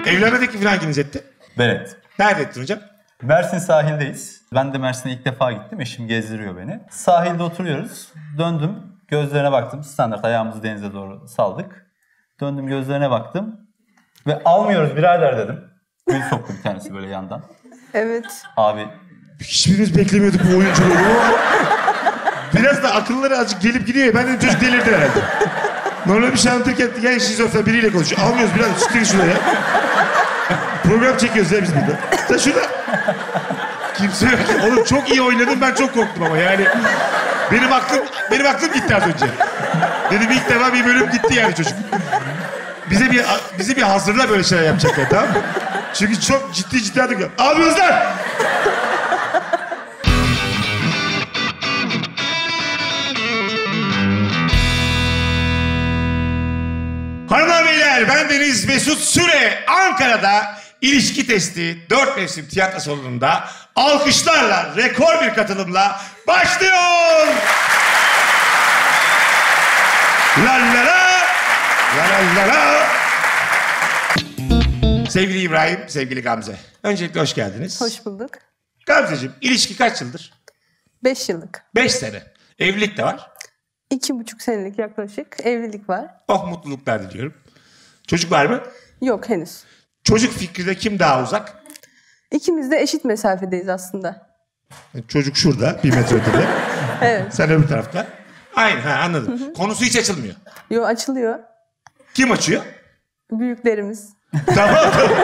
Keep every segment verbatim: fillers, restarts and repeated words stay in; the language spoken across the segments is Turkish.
Evlenme teklifi hanginiz etti? Ben ettim. Nerede ettin hocam? Mersin sahildeyiz. Ben de Mersin'e ilk defa gittim. Eşim gezdiriyor beni. Sahilde oturuyoruz. Döndüm. Gözlerine baktım. Standart ayağımızı denize doğru saldık. Döndüm gözlerine baktım. Ve almıyoruz birader dedim. Gül soktu bir tanesi böyle yandan. Evet. Abi. Hiçbirimiz beklemiyorduk bu oyunculuğu. Biraz da akılları azıcık gelip gidiyor ya. Ben de çocuk delirdi herhalde. Normal bir şey anlatırken yani şizofren biriyle konuşuyor. Almıyoruz biraz çıkın şuraya. Program çekiyoruz ya biz burada. Sen şurada... Kimse yok. Oğlum çok iyi oynadın, ben çok korktum ama yani. Benim aklım, benim aklım gitti az önce. Dedim ilk defa bir bölüm gitti yani çocuk. Bize bir bize bir hazırla böyle şeyler yapacaklar, tamam mı? Çünkü çok ciddi ciddi adık. Almıyoruz lan! Hanımlar beyler, ben Deniz Mesut Süre. Ankara'da ilişki testi dört mevsim tiyatro salonunda alkışlarla, rekor bir katılımla başlıyor. La la la, la la la la. Sevgili İbrahim, sevgili Gamze. Öncelikle hoş geldiniz. Hoş bulduk. Gamzeciğim, ilişki kaç yıldır? Beş yıllık. Beş sene. Evlilik de var. İki buçuk senelik yaklaşık evlilik var. Oh, mutluluklar diliyorum. Çocuk var mı? Yok henüz. Çocuk fikrinde kim daha uzak? İkimiz de eşit mesafedeyiz aslında. Çocuk şurada, bir metre ötede. Evet. Sen öbür tarafta. Aynen, ha, anladım. Hı hı. Konusu hiç açılmıyor. Yo, açılıyor. Kim açıyor? Büyüklerimiz. Tamam.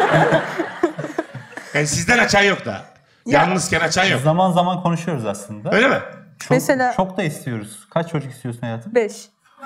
Yani sizden açan yok daha. Ya, yalnızken açan yok. Zaman zaman konuşuyoruz aslında. Öyle mi? Çok, Mesela... çok da istiyoruz. Kaç çocuk istiyorsun hayatım? Beş.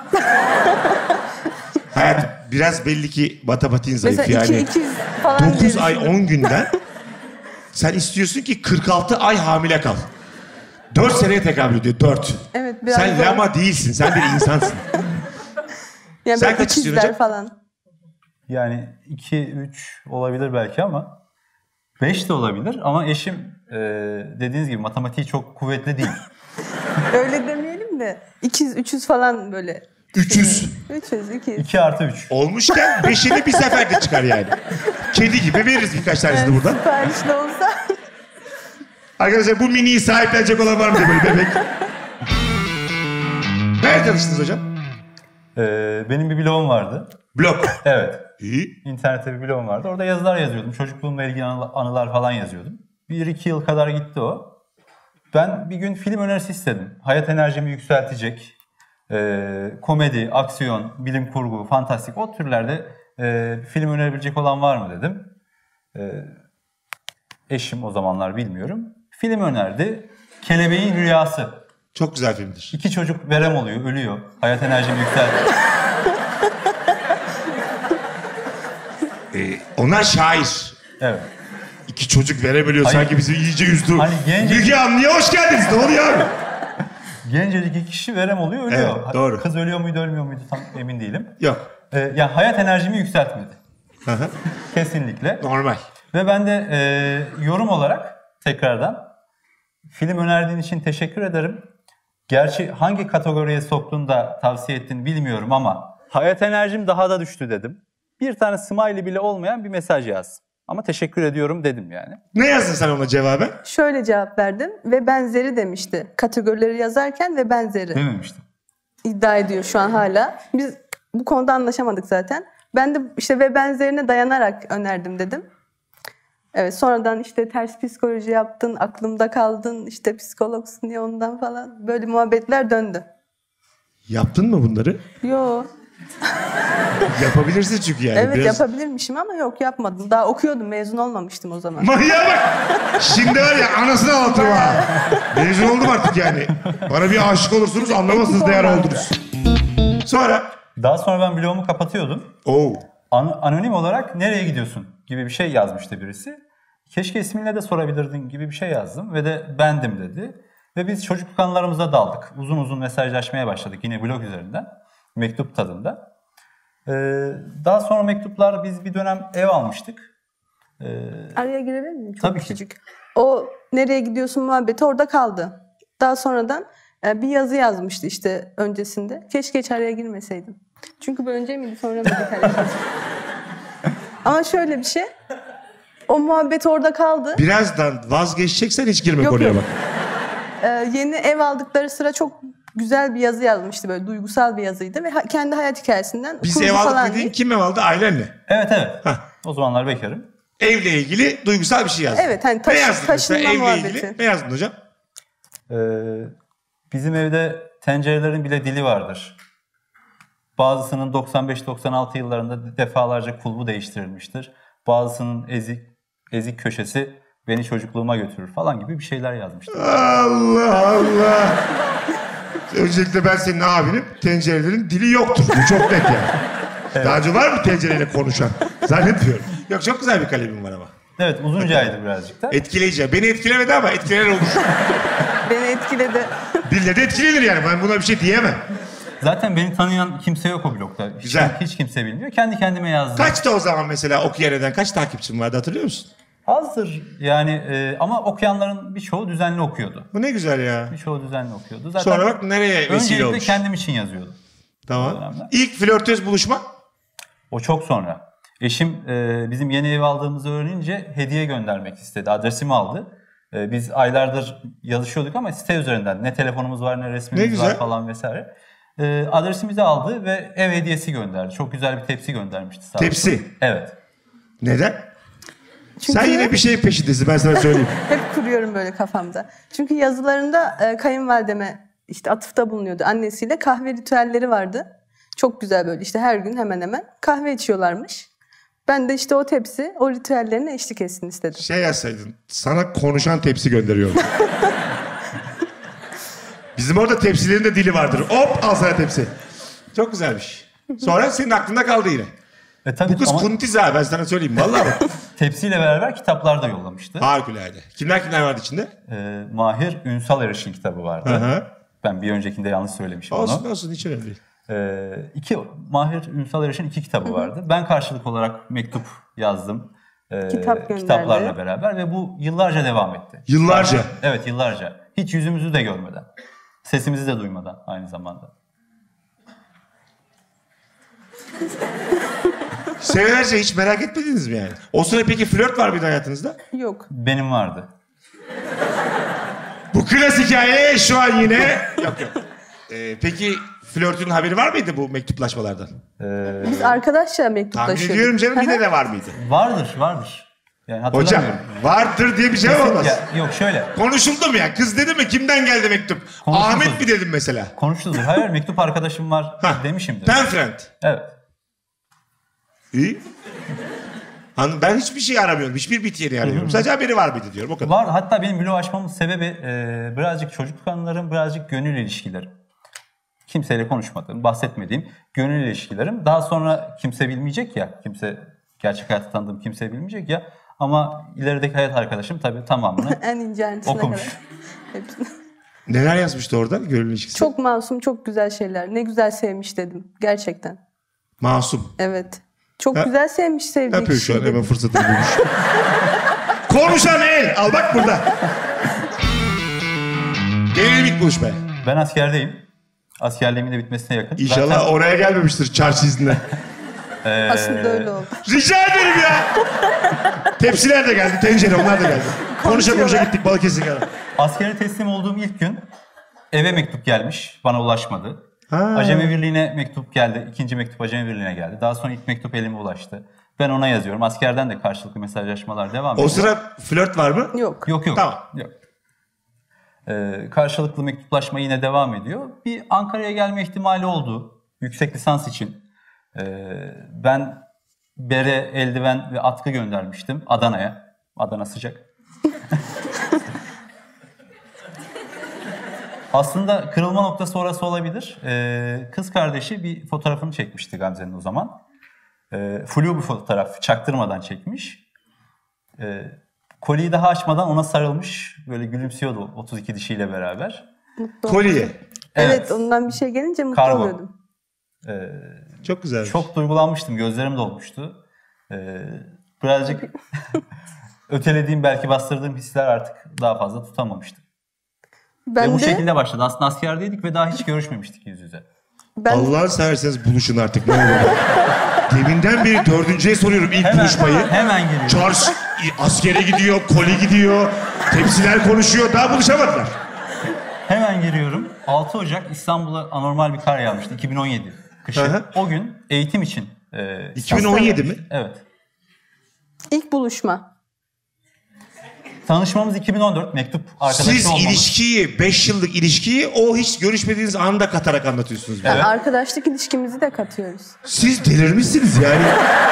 Hayatım biraz belli ki matematiğin zayıf. Mesela yani. iki, ikiz falan. dokuz ay on günden sen istiyorsun ki kırk altı ay hamile kal. dört seneye tekabül ediyor. dört. Evet, biraz sen zor. lama değilsin. Sen bir insansın. Yani sen kaç istiyorsun hocam? Falan. Yani iki üç olabilir belki ama beş de olabilir ama eşim e, dediğiniz gibi matematiği çok kuvvetli değil. Öyle demeyelim de ikiz, üçüz falan böyle. üç yüz. üç yüz, iki yüz. iki artı üç. Olmuşken beşini bir seferde çıkar yani. Kedi gibi veririz birkaç tanesini Yani buradan. siparişli olsa. Arkadaşlar bu miniyi sahiplenecek olan var mı diye böyle bebek. Nerede tanıştınız hocam? Ee, benim bir blogum vardı. Blog. Evet. İyi. İnternette bir blogum vardı. Orada yazılar yazıyordum. Çocukluğumla ilgili anılar falan yazıyordum. Bir iki yıl kadar gitti o. Ben bir gün film önerisi istedim. Hayat enerjimi yükseltecek. E, komedi, aksiyon, bilim kurgu, fantastik o türlerde e, film önerebilecek olan var mı dedim. E, eşim o zamanlar bilmiyorum. Film önerdi. Kelebeğin Rüyası. Çok güzel filmdir. İki çocuk verem oluyor, ölüyor. Hayat enerjimi yükseltiyor. Ee, onlar şair. Evet. İki çocuk veremiyor Hayır. sanki bizi iyice üzdü. Hani genç... Müge Anlı'ya hoş geldiniz. Ne oluyor abi? Gencecik iki kişi verem oluyor, ölüyor. Evet, doğru. Kız ölüyor muydu, ölmüyor muydu tam emin değilim. Yok. Ee, yani hayat enerjimi yükseltmedi. Hı hı. Kesinlikle. Normal. Ve ben de e, yorum olarak tekrardan film önerdiğin için teşekkür ederim. Gerçi hangi kategoriye soktun da tavsiye ettin bilmiyorum ama hayat enerjim daha da düştü dedim. Bir tane smiley bile olmayan bir mesaj yazdım. Ama teşekkür ediyorum dedim yani. Ne yazdın sen ona cevaben? Şöyle cevap verdim ve benzeri demişti. Kategorileri yazarken ve benzeri. Dememiştim. İddia ediyor şu an hala. Biz bu konuda anlaşamadık zaten. Ben de işte ve benzerine dayanarak önerdim dedim. Evet, sonradan işte ters psikoloji yaptın, aklımda kaldın, işte psikologsun diye ondan falan böyle muhabbetler döndü. Yaptın mı bunları? Yo. Yapabilirsin çünkü yani. Evet, biraz... yapabilirmişim ama yok, yapmadım. Daha okuyordum, mezun olmamıştım o zaman. Manyağa bak! Şimdi var ya anasını ağlatırım ha. Mezun oldum artık yani. Bana bir aşık olursunuz, anlamazsınız değer oldunuz. Sonra? Daha sonra ben blogumu kapatıyordum. Oo. An- anonim olarak nereye gidiyorsun gibi bir şey yazmıştı birisi. Keşke isminle de sorabilirdin gibi bir şey yazdım ve de bendim dedi. Ve biz çocukluk anılarımıza daldık. Uzun uzun mesajlaşmaya başladık yine blog üzerinden. Mektup tadında. Ee, daha sonra mektuplar, biz bir dönem ev almıştık. Ee, Araya girebilir miyim? Çok tabii küçücük. Ki. O nereye gidiyorsun muhabbeti orada kaldı. Daha sonradan bir yazı yazmıştı işte öncesinde. Keşke hiç araya girmeseydim. Çünkü bu önce miydi sonra mıydı? Ama şöyle bir şey. O muhabbet orada kaldı. Birazdan vazgeçeceksen hiç girme Yok, konuya yok. bak. Ee, yeni ev aldıkları sıra çok güzel bir yazı yazmıştı, böyle duygusal bir yazıydı ve ha- kendi hayat hikayesinden Biz kurgu ev falan aldık dediğin değil. kim ev aldı? Ailenle. Evet evet. Hah. O zamanlar bekarım. Evle ilgili duygusal bir şey yazdın. Evet, hani ne taşı- yazdın mesela taşınma evle muhabbeti. ilgili? Ne yazdın hocam? Ee, bizim evde tencerelerin bile dili vardır. Bazısının doksan beş doksan altı yıllarında defalarca kulbu değiştirilmiştir. Bazısının ezik ezik köşesi beni çocukluğuma götürür falan gibi bir şeyler yazmıştım. Allah Allah. Öncelikle ben senin abinim. Tencerelerin dili yoktur. Bu çok net yani. Daha önce var mı tencereyle konuşan? Zannetmiyorum. Yok, çok güzel bir kalemim var ama. Evet, uzuncaydı birazcık da. Etkileyici. Beni etkilemedi ama etkileyen olur. Beni etkiledi. Dille de etkilenir yani. Ben buna bir şey diyemem. Zaten beni tanıyan kimse yok o blogda. Hiç, Güzel. hiç kimse bilmiyor. Kendi kendime yazdım. Kaçtı o zaman mesela okuyan eden? Kaç takipçin vardı hatırlıyor musun? Azdır yani e, ama okuyanların birçoğu düzenli okuyordu. Bu ne güzel ya. Birçoğu düzenli okuyordu. Zaten Sonra bak nereye vesile öncelikle olmuş. kendim için yazıyordum. o Tamam. dönemler. İlk flörtöz buluşma? O çok sonra. Eşim e, bizim yeni ev aldığımızı öğrenince hediye göndermek istedi. Adresimi aldı. E, biz aylardır yazışıyorduk ama site üzerinden. Ne telefonumuz var ne resmimiz Ne güzel. var falan vesaire. E, adresimizi aldı ve ev hediyesi gönderdi. Çok güzel bir tepsi göndermişti. Sağ olsun. Tepsi. Evet. Neden? Çünkü Sen yine bir şeyin peşindesin, ben sana söyleyeyim. hep kuruyorum böyle kafamda. Çünkü yazılarında e, kayınvalideme işte atıfta bulunuyordu. Annesiyle kahve ritüelleri vardı. Çok güzel, böyle işte her gün hemen hemen kahve içiyorlarmış. Ben de işte o tepsi o ritüellerine eşlik etsin istedim. Şey yazsaydın, sana konuşan tepsi gönderiyorum. Bizim orada tepsilerin de dili vardır. Hop, al sana tepsi. Çok güzelmiş. Sonra senin aklında kaldı yine. E, tabii Bu kız ama kuntiz ha, ben sana söyleyeyim. Vallahi bak. tepsiyle beraber kitaplar da yollamıştı. Harikulade. Kimler kimler vardı içinde? E, Mahir Ünsal Eriş'in kitabı vardı. Hı hı. Ben bir öncekinde yanlış söylemişim Olsun onu. olsun, hiç önemli değil. Ee, iki, Mahir Ünsal Eriş'in iki kitabı vardı. Ben karşılık olarak mektup yazdım. Ee, Kitap gönderdi. kitaplarla beraber ve bu yıllarca devam etti. Yıllarca? Evet, yıllarca. Hiç yüzümüzü de görmeden. Sesimizi de duymadan aynı zamanda. Senelerce hiç merak etmediniz mi yani? O sıra peki flört var mıydı hayatınızda? Yok. Benim vardı. Bu klas hikaye şu an yine... Yok yok. Ee, peki flörtün haberi var mıydı bu mektuplaşmalardan? Ee, Biz arkadaşça Tahmin mektuplaşıyorduk. ediyorum canım, yine de var mıydı? vardır, vardır. Yani Hocam hatırlamıyorum. vardır diye bir şey olmaz. Ya, yok şöyle. Konuşuldu mu ya? Kız dedi mi? Kimden geldi mektup? Konuşuldu. Ahmet mi dedim mesela? Konuştunuz. Hayır, mektup arkadaşım var Hah, demişimdir. Pen friend. Evet. İyi. Hanım, ben hiçbir şey aramıyorum. Hiçbir bit yeri arıyorum. Sadece haberi var mıydı diyorum. O kadar. Var. Hatta benim blog açmamın sebebi e, birazcık çocukluk anılarım, birazcık gönül ilişkilerim. Kimseyle konuşmadığım, bahsetmediğim gönül ilişkilerim. Daha sonra kimse bilmeyecek ya, kimse gerçek hayatta tanıdığım kimse bilmeyecek ya. Ama ilerideki hayat arkadaşım tabii tamamını En ince ayrıntısına okumuş. kadar. Hepsini. Neler yazmıştı orada gönül ilişkisi? Çok masum, çok güzel şeyler. Ne güzel sevmiş dedim. Gerçekten. Masum. Evet. Çok Ha? güzel sevmiş Ne sevdiği yapıyor şu kişiyi an? Hemen dedim. fırsatını bulmuş. Konuşan el. Al bak burada. Gelelim ilk buluşmaya. Ben askerdeyim. Askerliğimin de bitmesine yakın. İnşallah Zaten, oraya gelmemiştir çarşı iznine. e, Aslında öyle oldu. Rica ederim ya. Tepsiler de geldi, tencere onlar da geldi. Konuşa konuşa gittik Balıkesir'e kadar. askere teslim olduğum ilk gün eve mektup gelmiş. Bana ulaşmadı. Ha. Acemi Birliği'ne mektup geldi. İkinci mektup Acemi Birliği'ne geldi. Daha sonra ilk mektup elime ulaştı. Ben ona yazıyorum. Askerden de karşılıklı mesajlaşmalar devam ediyor. O sıra flört var mı? Yok. Yok yok. Tamam. Yok. Ee, karşılıklı mektuplaşma yine devam ediyor. Bir Ankara'ya gelme ihtimali oldu. Yüksek lisans için. Ee, ben bere, eldiven ve atkı göndermiştim Adana'ya. Adana sıcak. Aslında kırılma noktası orası olabilir. Ee, kız kardeşi bir fotoğrafını çekmişti Gamze'nin o zaman. Ee, flu bir fotoğraf, çaktırmadan çekmiş. Ee, koliyi daha açmadan ona sarılmış, böyle gülümsüyordu otuz iki dişiyle beraber. Mutlu Kolye. oluyordum. Evet. Evet, ondan bir şey gelince mutlu Kargo. oluyordum. Ee, Çok güzel. çok duygulanmıştım, gözlerim dolmuştu. Ee, birazcık ötelediğim, belki bastırdığım hisler artık daha fazla tutamamıştım. Ben ve bu de şekilde başladı. Aslında askerdeydik ve daha hiç görüşmemiştik yüz yüze. Ben Allah'ını severseniz buluşun artık ne olur. Deminden beri dördüncüye soruyorum ilk Hemen, buluşmayı. hemen geliyorum. Charles askere gidiyor, koli gidiyor, tepsiler konuşuyor. Daha buluşamadılar. Hemen giriyorum. altı Ocak İstanbul'a anormal bir kar yağmıştı. iki bin on yedi kışı. Hı hı. O gün eğitim için. E, iki bin on yedi mi? Evet. ilk buluşma. Tanışmamız iki bin on dört. Mektup arkadaşı Siz olmamız. ilişkiyi, beş yıllık ilişkiyi o hiç görüşmediğiniz anda katarak anlatıyorsunuz. Evet. Arkadaşlık ilişkimizi de katıyoruz. Siz delirmişsiniz yani.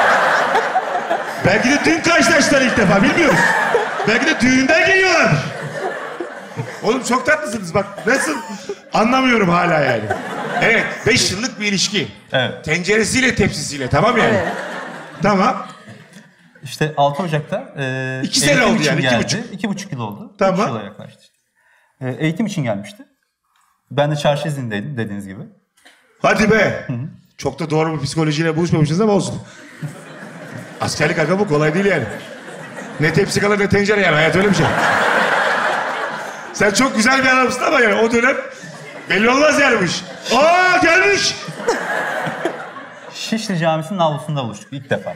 Belki de dün karşılaştılar ilk defa bilmiyoruz. Belki de düğünden geliyorlardır. Oğlum çok tatlısınız bak nasıl anlamıyorum hala yani. Evet beş yıllık bir ilişki. Evet. Tenceresiyle tepsisiyle tamam yani. Evet. Tamam. İşte altı Ocak'ta e, İki sene eğitim oldu için yani, iki geldi. buçuk. İki buçuk yıl oldu. Tamam. Üç yıla yaklaştı. E, eğitim için gelmişti. Ben de çarşı izindeydim dediğiniz gibi. Hadi be. Çok da doğru bir psikolojiyle buluşmamışsınız ama olsun. Askerlik aga bu kolay değil yani. Ne tepsi kalır ne tencere yani hayat öyle bir şey. Sen çok güzel bir adamsın ama yani o dönem belli olmaz yani bu iş. Aa gelmiş. Şişli Camisi'nin avlusunda buluştuk ilk defa.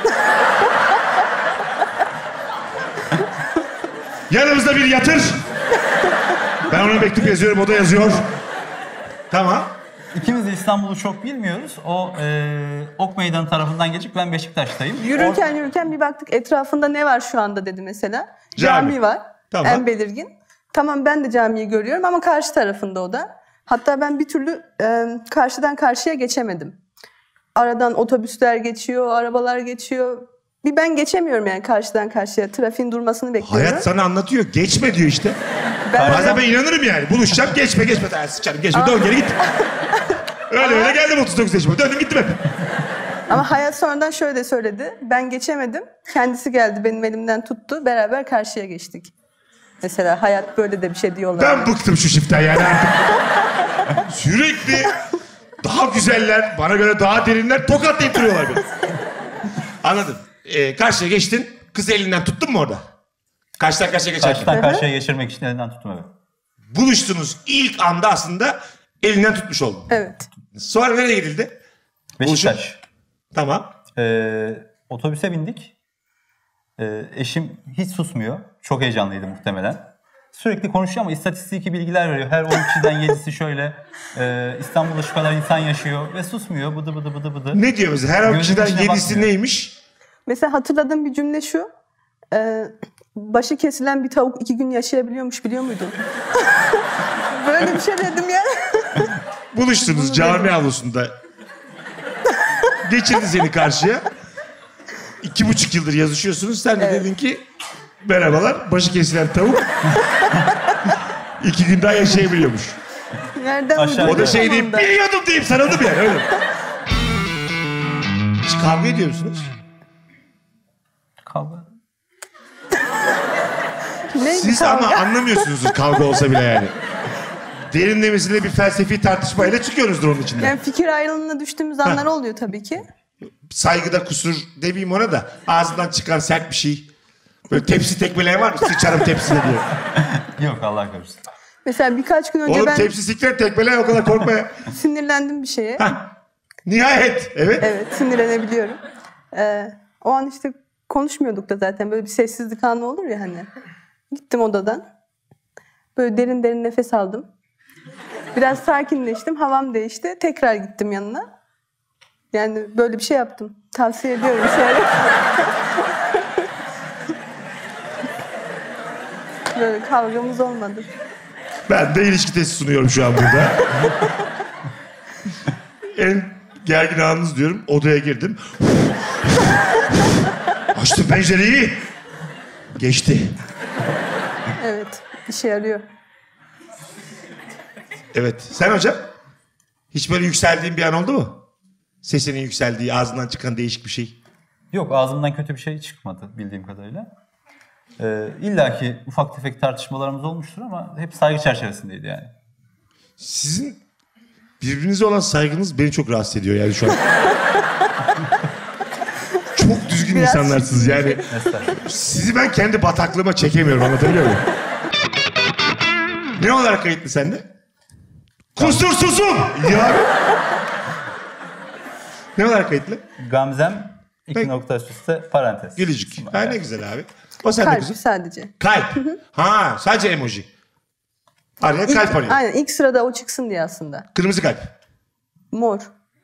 Yanımızda bir yatır. Ben ona mektup yazıyorum o da yazıyor. Tamam. İkimiz de İstanbul'u çok bilmiyoruz. O e, Ok Meydanı tarafından geçip ben Beşiktaş'tayım. Yürürken yürürken bir baktık etrafında ne var şu anda dedi mesela. Cami. Cami, var. Tamam. En belirgin. Tamam ben de camiyi görüyorum ama karşı tarafında o da. Hatta ben bir türlü e, karşıdan karşıya geçemedim. Aradan otobüsler geçiyor, arabalar geçiyor. Bir ben geçemiyorum yani karşıdan karşıya. Trafiğin durmasını bekliyorum. Hayat sana anlatıyor. Geçme diyor işte. Ben Bazen ben inanırım yani. Buluşacağım geçme geçme. Ha, sıçarım geçme. Dön geri git. Öyle öyle geldim otuz dokuz yaşıma. Döndüm gittim hep. Ama hayat sonradan şöyle söyledi. Ben geçemedim. Kendisi geldi benim elimden tuttu. Beraber karşıya geçtik. Mesela hayat böyle de bir şey diyorlar. Ben bıktım şu çiftten yani artık. Sürekli daha güzeller, bana göre daha derinler tokatlayıp duruyorlar beni. Anladım. Ee, karşıya geçtin, kız elinden tuttun mu orada? Karşıdan karşıya geçerken. Karşıdan karşıya geçirmek için elinden tuttum evet. Buluştunuz ilk anda aslında elinden tutmuş oldun. Evet. Sonra nereye gidildi? Beşiktaş. Tamam. Ee, otobüse bindik. Ee, eşim hiç susmuyor. Çok heyecanlıydı muhtemelen. Sürekli konuşuyor ama istatistiki bilgiler veriyor. Her on kişiden yedisi şöyle. E, İstanbul'da şu kadar insan yaşıyor ve susmuyor. Bıdı bıdı bıdı bıdı. Ne diyor mesela? Her on Gözünün kişiden içine yedisi bakmıyor. neymiş? Mesela hatırladığım bir cümle şu. E, başı kesilen bir tavuk iki gün yaşayabiliyormuş biliyor muydun? Böyle bir şey dedim ya. Buluştunuz cami avlusunda. Geçirdi seni karşıya. İki buçuk yıldır yazışıyorsunuz. Sen de Evet. dedin ki merhabalar başı kesilen tavuk. İki gün daha yaşayabiliyormuş. Nereden Aşağı- uydurdun O da şey deyip onda? biliyordum deyip sarıldım yani öyle. Hiç kavga ediyor musunuz? Kavga. Neydi Siz kavga? ama anlamıyorsunuzdur kavga olsa bile yani. Derinlemesine bir felsefi tartışmayla çıkıyorsunuzdur onun içinden. Yani fikir ayrılığına düştüğümüz anlar oluyor tabii ki. Saygıda kusur demeyeyim ona da ağzından çıkan sert bir şey. Böyle tepsi tekmeleyen var mı? Sıçarım tepsine diyor. Yok Allah korusun. Mesela birkaç gün önce Oğlum ben tepsi sikler tekmeleyen o kadar korkma ya. sinirlendim bir şeye. Hah. Nihayet. Evet. Evet, sinirlenebiliyorum. Ee, o an işte konuşmuyorduk da zaten. Böyle bir sessizlik anı olur ya hani. Gittim odadan. Böyle derin derin nefes aldım. Biraz sakinleştim, havam değişti. Tekrar gittim yanına. Yani böyle bir şey yaptım. Tavsiye ediyorum şöyle. Böyle kavgamız olmadı. Ben de ilişki testi sunuyorum şu an burada. En gergin anınız diyorum. Odaya girdim. Açtım pencereyi. Geçti. Evet, işe yarıyor. Evet. Sen hocam? Hiç böyle yükseldiğin bir an oldu mu? Sesinin yükseldiği, ağzından çıkan değişik bir şey. Yok ağzımdan kötü bir şey çıkmadı bildiğim kadarıyla. Ee, İlla ki ufak tefek tartışmalarımız olmuştur ama hep saygı çerçevesindeydi yani. Sizin birbirinize olan saygınız beni çok rahatsız ediyor yani şu an. Çok düzgün Biraz insanlarsınız yani. Estağfurullah. Sizi ben kendi bataklığıma çekemiyorum, anlatabiliyor muyum? Ne olarak kayıtlı sende? Kusursuzum. Ya. Ne var kayıtlı? Gamzem iki Peki. nokta üst üste parantez. Gülücük. Ha ne güzel abi. O sende Kalp kızım. sadece. Kalp. Ha sadece emoji. Araya kalp arıyor. Aynen ilk sırada o çıksın diye aslında. Kırmızı kalp. Mor.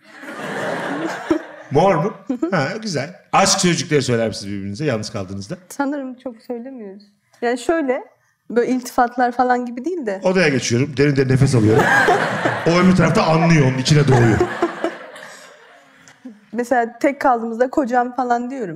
Mor mu? Ha güzel. Aşk sözcükleri söyler misiniz birbirinize yalnız kaldığınızda? Sanırım çok söylemiyoruz. Yani şöyle böyle iltifatlar falan gibi değil de. Odaya geçiyorum. Derin derin nefes alıyorum. O öbür tarafta anlıyor. Onun içine doğuyor. Mesela tek kaldığımızda kocam falan diyorum.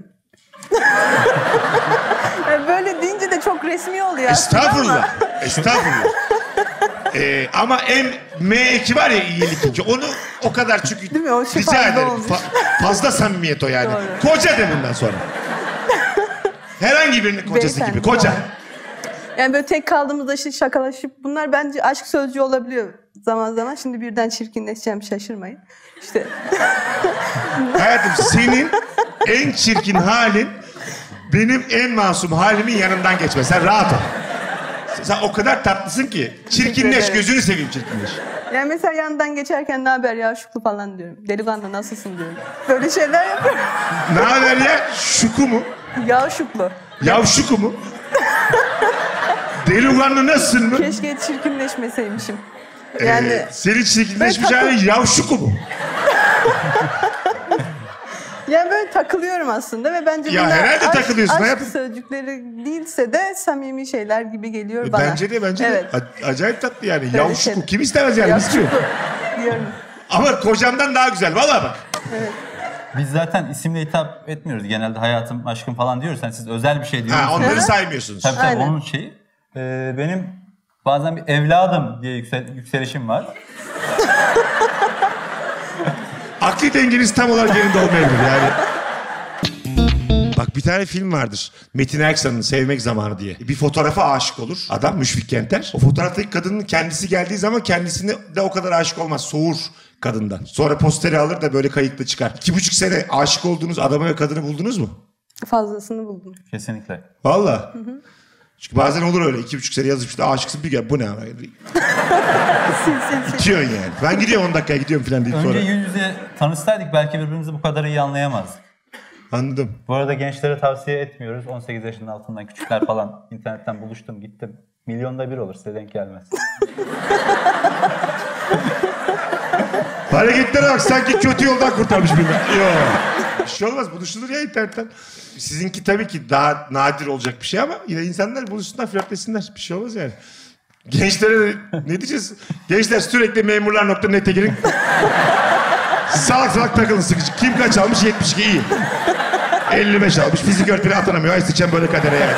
Yani böyle deyince de çok resmi oluyor aslında ama. Estağfurullah. Estağfurullah. Ee, ama M, M eki var ya iyilik eki. Onu o kadar çünkü Değil mi? O şey rica fazla ederim. olmuş. Fa- fazla samimiyet o yani. Doğru. Koca de bundan sonra. Herhangi birinin kocası Beyefendi, gibi. Koca. doğru. Yani böyle tek kaldığımızda işte şakalaşıp bunlar bence aşk sözcüğü olabiliyor zaman zaman. Şimdi birden çirkinleşeceğim şaşırmayın. İşte Hayatım senin en çirkin halin benim en masum halimin yanından geçme. Sen rahat ol. Sen o kadar tatlısın ki. Çirkinleş, ederim. gözünü seveyim çirkinleş. yani mesela yanından geçerken ne haber ya Şükrü falan diyorum. Delikanlı nasılsın diyorum. Böyle şeyler yapıyorum. Ne haber ya? Şuku mu? Ya Şükrü. Yavşuku mu? Delikanlı nasılsın mı? Keşke çirkinleşmeseymişim. Yani Ee, senin çirkinleşmiş Ben takıl- halin yavşuku mu? yani böyle takılıyorum aslında ve bence Ya bunlar herhalde aşk, takılıyorsun aşk hayatım. sözcükleri değilse de samimi şeyler gibi geliyor bana. Bence de bence Evet. de. A- acayip tatlı yani. Böyle Yavşuku. şeyler. Kim istemez yani? Ya Biz diyor. Şükrü diyorum. Ama kocamdan daha güzel. Vallahi bak. Biz zaten isimle hitap etmiyoruz. Genelde hayatım, aşkım falan diyoruz. Yani siz özel bir şey diyorsunuz. Ha, onları Hı. saymıyorsunuz. Tabii tabii Aynen. onun şeyi. Ee, benim bazen bir evladım diye yüksel, yükselişim var. Akli dengeniz tam olarak yerinde olmayabilir yani. Bak bir tane film vardır. Metin Erksan'ın Sevmek Zamanı diye. Bir fotoğrafa aşık olur. Adam Müşfik Kenter. O fotoğraftaki kadının kendisi geldiği zaman kendisine de o kadar aşık olmaz. Soğur kadından. Sonra posteri alır da böyle kayıkla çıkar. İki buçuk sene aşık olduğunuz adamı ve kadını buldunuz mu? Fazlasını buldum. Kesinlikle. Valla. Çünkü bazen olur öyle. İki buçuk sene yazıp işte aşıksın bir gel. Bu ne? Sil sil sil. Bitiyorsun yani. Ben gidiyorum on dakikaya gidiyorum falan deyip Önce sonra. yüz yüze tanışsaydık belki birbirimizi bu kadar iyi anlayamazdık. Anladım. Bu arada gençlere tavsiye etmiyoruz. on sekiz yaşının altından küçükler falan internetten buluştum gittim. Milyonda bir olur size denk gelmez. Hareketlere bak sanki kötü yoldan kurtarmış beni. Yok. Bir şey olmaz buluşulur ya internetten. Sizinki tabii ki daha nadir olacak bir şey ama yine insanlar buluşsunlar flörtlesinler. Bir şey olmaz yani. Gençlere ne diyeceğiz? Gençler sürekli memurlar nokta net'e girin. Salak salak takılın sıkıcı. Kim kaç almış? yetmiş iki iyi. elli beş almış. Fizik öğretmeni atanamıyor. Ay sıçan böyle kadere yani.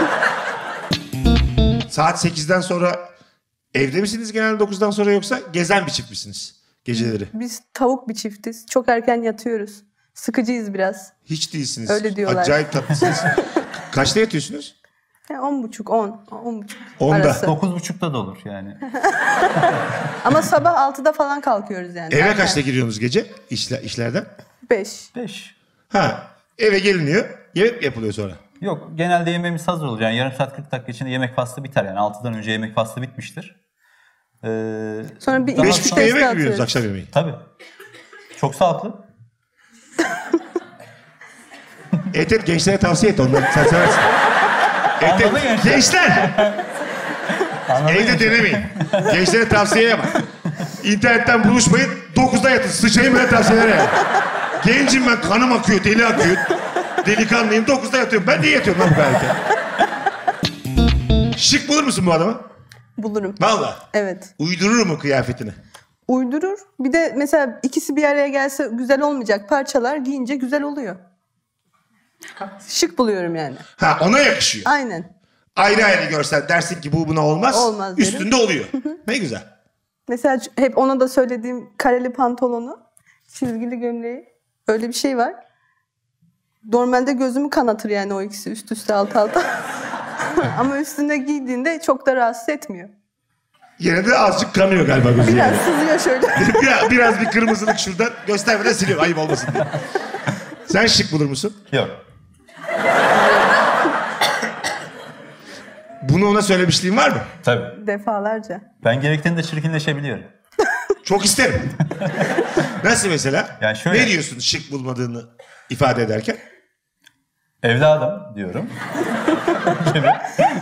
Saat sekizden sonra evde misiniz genelde dokuzdan sonra yoksa gezen bir çift misiniz geceleri? Biz tavuk bir çiftiz. Çok erken yatıyoruz. Sıkıcıyız biraz. Hiç değilsiniz. Öyle diyorlar. Acayip tatlısınız. Kaçta yatıyorsunuz? Yani on buçuk, on. On buçuk Onda. arası. Dokuz buçukta da olur yani. Ama sabah altıda falan kalkıyoruz yani. Eve erken. kaçta giriyorsunuz gece işler, işlerden? Beş. Beş. Ha, eve geliniyor. Yemek mi yapılıyor sonra? Yok genelde yemeğimiz hazır olur. Yani yarım saat kırk dakika içinde yemek faslı biter. Yani altıdan önce yemek faslı bitmiştir. Ee, Sonra bir daha Beş Beş buçukta test yemek mi atıyoruz. yiyorsunuz akşam yemeği? Tabii. Çok sağlıklı. Evet evet gençlere tavsiye et onları. Sen seversin. Evet, Anladın evet. gençler. Gençler! Anladın Evde mı? denemeyin. Gençlere tavsiyeye bak. İnternetten buluşmayın. dokuzda yatın. Sıçayım böyle tavsiyelere ya. Gencim ben. Kanım akıyor. Deli akıyor. Delikanlıyım. dokuzda yatıyorum. Ben niye yatıyorum lan bu gayet? Şık bulur musun bu adamı? Bulurum. Valla. Evet. Uydurur mu kıyafetini? Uydurur. Bir de mesela ikisi bir araya gelse güzel olmayacak parçalar giyince güzel oluyor. Şık buluyorum yani. Ha ona yakışıyor. Aynen. Ayrı ayrı görsen dersin ki bu buna olmaz. Olmaz derim. Üstünde oluyor. Ne güzel. Mesela hep ona da söylediğim kareli pantolonu, çizgili gömleği. Öyle bir şey var. Normalde gözümü kanatır yani o ikisi üst üste alt alta. Ama üstünde giydiğinde çok da rahatsız etmiyor. Yine de azıcık kanıyor galiba gözü. Biraz yani. sızıyor şöyle. biraz, biraz bir kırmızılık şuradan göstermeden siliyorum. Ayıp olmasın diye. Sen şık bulur musun? Yok. Bunu ona söylemişliğin var mı? Tabii. Defalarca. Ben gerektiğinde çirkinleşebiliyorum. Çok isterim. Nasıl mesela? Yani şöyle- Ne diyorsun şık bulmadığını ifade ederken? Evladım diyorum. Gibi.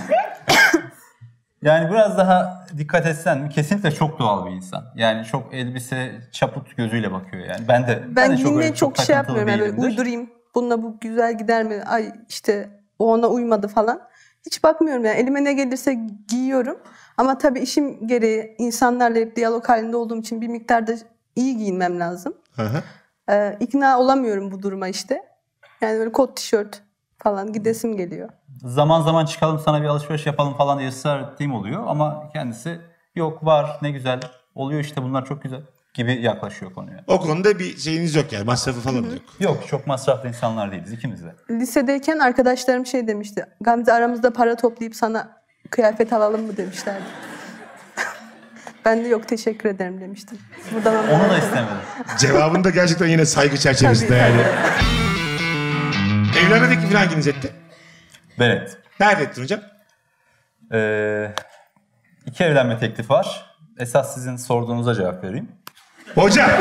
Yani biraz daha dikkat etsen kesinlikle çok doğal bir insan. Yani çok elbise çaput gözüyle bakıyor yani. Ben de Ben, ben de yine öyle çok, şey takıntılı yapmıyorum. Yani böyle değilimdir. uydurayım. Bununla bu güzel gider mi? Ay işte o ona uymadı falan. Hiç bakmıyorum yani. Elime ne gelirse giyiyorum. Ama tabii işim gereği insanlarla hep diyalog halinde olduğum için bir miktarda iyi giyinmem lazım. Hı hı. Ee, ikna olamıyorum bu duruma işte. Yani böyle kot tişört falan gidesim geliyor. Zaman zaman çıkalım sana bir alışveriş yapalım falan diye ısrar ettiğim oluyor. Ama kendisi yok var ne güzel oluyor işte bunlar çok güzel gibi yaklaşıyor konuya. O konuda bir şeyiniz yok yani masrafı falan da yok. Yok çok masraflı insanlar değiliz ikimiz de. Lisedeyken arkadaşlarım şey demişti. Gamze aramızda para toplayıp sana kıyafet alalım mı demişlerdi. Ben de yok teşekkür ederim demiştim. Buradan Onu da istemedim. Cevabın da gerçekten yine saygı çerçevesinde Tabii, yani. Evlenme teklifi hanginiz etti? Ben ettim. Nerede ettin hocam? Ee, iki evlenme teklifi var. Esas sizin sorduğunuza cevap vereyim. Hocam!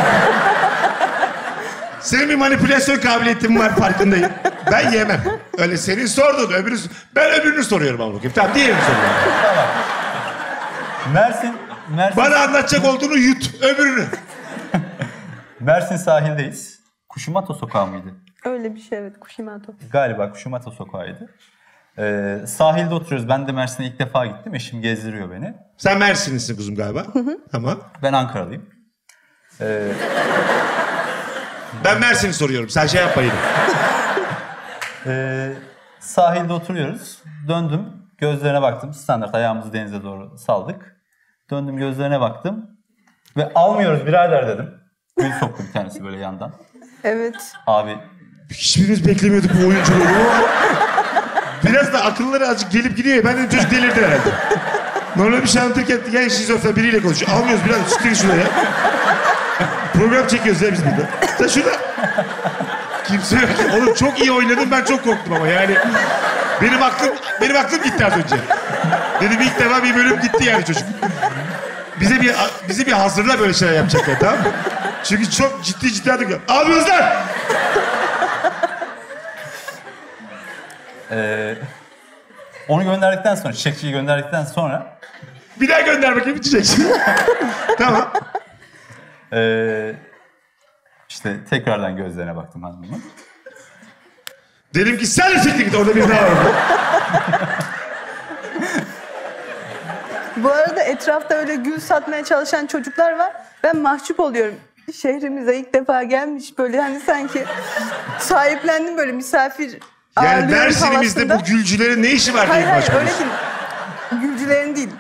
Senin bir manipülasyon kabiliyetin var farkındayım. Ben yemem. Öyle senin sorduğun öbürü... Ben öbürünü soruyorum ama bakayım. Tamam diğerini soruyorum. Mersin, Mersin, Bana anlatacak olduğunu yut. Öbürünü. Mersin sahildeyiz. Kuşumato sokağı mıydı? Öyle bir şey evet Kuşimato. Galiba Kuşumato sokağıydı. Ee, sahilde oturuyoruz. Ben de Mersin'e ilk defa gittim. Eşim gezdiriyor beni. Sen Mersinlisin kuzum galiba. Tamam. Ben Ankaralıyım. Ee, Ben Mersin'i soruyorum. Sen şey yapma yine. e, sahilde oturuyoruz. Döndüm. Gözlerine baktım. Standart ayağımızı denize doğru saldık. Döndüm gözlerine baktım. Ve almıyoruz birader dedim. Gül soktu bir tanesi böyle yandan. Evet. Abi Hiçbirimiz beklemiyorduk bu oyunculuğu. Biraz da akılları azıcık gelip gidiyor ya. Ben de çocuk delirdi herhalde. Normal bir şey anlatırken ya şizofren biriyle konuşuyor. Almıyoruz biraz çıkın şuraya. Program çekiyoruz ya biz burada. Sen şurada. Kimse yok. Oğlum çok iyi oynadın ben çok korktum ama yani. Benim aklım, benim aklım gitti az önce. Dedim ilk defa bir bölüm gitti yani çocuk. Bize bir bize bir hazırla böyle şeyler yapacaklar tamam mı? Çünkü çok ciddi ciddi adık. Almıyoruz lan! Ee, onu gönderdikten sonra, çiçekçiyi gönderdikten sonra Bir daha gönder bakayım içeceksin. Tamam. ee, işte tekrardan gözlerine baktım hanımın. Dedim ki sen de çekti git orada bir daha var. Bu arada etrafta öyle gül satmaya çalışan çocuklar var. Ben mahcup oluyorum. Şehrimize ilk defa gelmiş böyle hani sanki sahiplendim böyle misafir Yani ağırlıyorum Mersin'imizde havasında. bu gülcülerin ne işi var Hayır diye hayır başlıyoruz. öyle değil. Gülcülerin değil.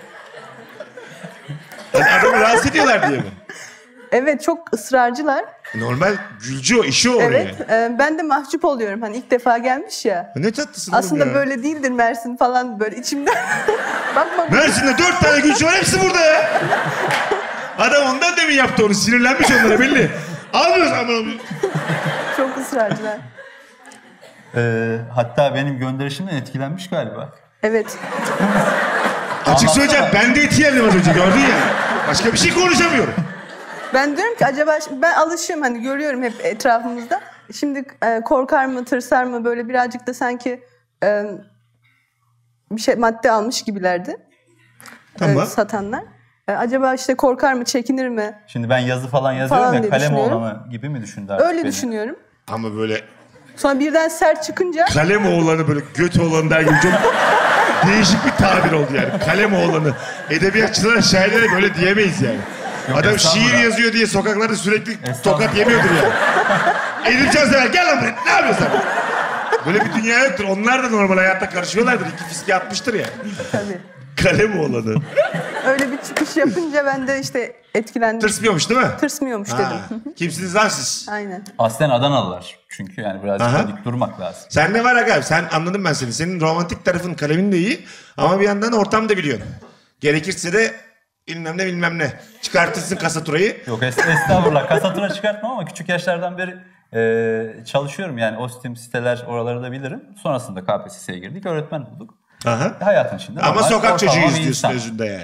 Yani adamı rahatsız ediyorlar diye mi? Evet çok ısrarcılar. Normal gülcü o, işi o oraya. Evet e, ben de mahcup oluyorum hani ilk defa gelmiş ya. Ne tatlısın Aslında oğlum ya. böyle değildir Mersin falan böyle içimde. Bakma Mersin'de dört tane gülcü var hepsi burada ya. Adam ondan demin yaptı onu sinirlenmiş onlara belli. Almıyoruz ama. çok ısrarcılar. Ee, hatta benim gönderişimden etkilenmiş galiba. Evet. Açık Anlatsana. söyleyeceğim ben de etkilendim az önce gördün ya. Başka bir şey konuşamıyorum. Ben diyorum ki acaba ben alışığım hani görüyorum hep etrafımızda. Şimdi e, korkar mı tırsar mı böyle birazcık da sanki e, bir şey madde almış gibilerdi. Tamam. e, satanlar. E, acaba işte korkar mı çekinir mi? Şimdi ben yazı falan yazıyorum Falan ya diye kalem düşünüyorum. oğlanı gibi mi düşündü artık Öyle beni? düşünüyorum. Ama böyle Sonra birden sert çıkınca kalem oğlanı böyle göt oğlanı der gibi çok değişik bir tabir oldu yani. Kalem oğlanı. Edebiyatçılara, şairlere böyle diyemeyiz yani. Adam estağfurullah. şiir yazıyor diye sokaklarda sürekli Estağfurullah. tokat yemiyordur yani. Edipcan Sever gel lan buraya ne yapıyorsun sen? Böyle bir dünya yoktur. Onlar da normal hayatta karışıyorlardır. İki fiske atmıştır ya. tabii. Kalem oğlanı. Öyle bir çıkış yapınca ben de işte etkilendim. Tırsmıyormuş değil mi? Tırsmıyormuş Ha, dedim. kimsiniz lan siz? Aynen. Aslen Adanalılar. Çünkü yani birazcık Aha. da dik durmak lazım. Sen ne var aga? Sen anladım ben seni. Senin romantik tarafın kalemin de iyi. Ama bir yandan ortam da biliyorsun. Gerekirse de bilmem ne bilmem ne. Çıkartırsın kasaturayı. Yok est- estağfurullah kasatura çıkartmam ama küçük yaşlardan beri e, çalışıyorum yani OSTİM siteler oraları da bilirim. Sonrasında K P S S'ye girdik öğretmen bulduk. Aha. Hayatın içinde. Ama normal sokak ortalama çocuğuyuz bir diyorsun insan. özünde yani.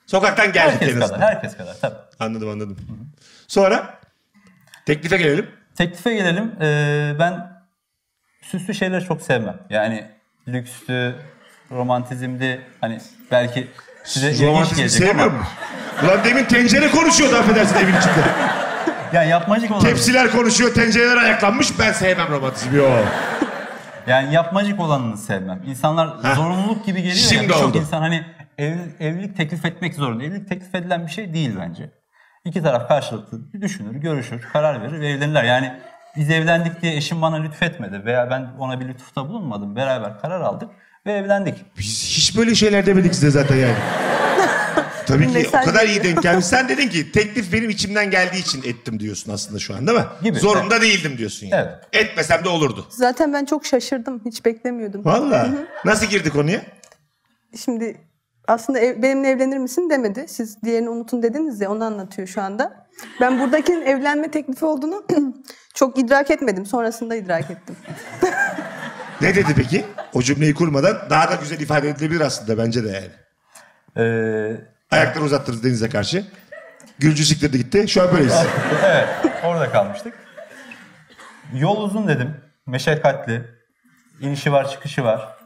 Sokaktan geldik Herkes en kadar, azından. herkes kadar tabii. Anladım anladım. Sonra teklife gelelim. Teklife gelelim. Ee, ben süslü şeyleri çok sevmem. Yani lükstü, romantizmdi. Hani belki size ilginç Romantizmi gelecek sevmiyor ama. mu? Ulan demin tencere konuşuyordu affedersin evin içinde. Yani yapmacık olan. Tepsiler konuşuyor, tencereler ayaklanmış. Ben sevmem romantizmi. Yo. Yani yapmacık olanını sevmem. İnsanlar Heh. zorunluluk gibi geliyor Şimdi ya. Birçok oldu. insan hani ev, evlilik teklif etmek zorunda. Evlilik teklif edilen bir şey değil bence. İki taraf karşılıklı düşünür, görüşür, karar verir ve evlenirler. Yani biz evlendik diye eşim bana lütfetmedi veya ben ona bir lütufta bulunmadım. Beraber karar aldık ve evlendik. Biz hiç böyle şeyler demedik size zaten yani. Tabii ki Mesaj o kadar iyi veriyor. denk gelmiş. Sen dedin ki teklif benim içimden geldiği için ettim diyorsun aslında şu an değil mi? Gibi. Zorunda değildim diyorsun yani. Evet. Etmesem de olurdu. Zaten ben çok şaşırdım. Hiç beklemiyordum. Vallahi. Nasıl girdik konuya? Şimdi aslında ev, benimle evlenir misin demedi. Siz diğerini unutun dediniz ya, onu anlatıyor şu anda. Ben buradakinin evlenme teklifi olduğunu çok idrak etmedim. Sonrasında idrak ettim. Ne dedi peki? O cümleyi kurmadan daha da güzel ifade edilebilir aslında bence de yani. Ee, Ayakları uzattınız denize karşı. Gülcü siktirdi gitti. Şu an böyleyiz. evet, orada kalmıştık. Yol uzun dedim. Meşakkatli. İnişi var, çıkışı var.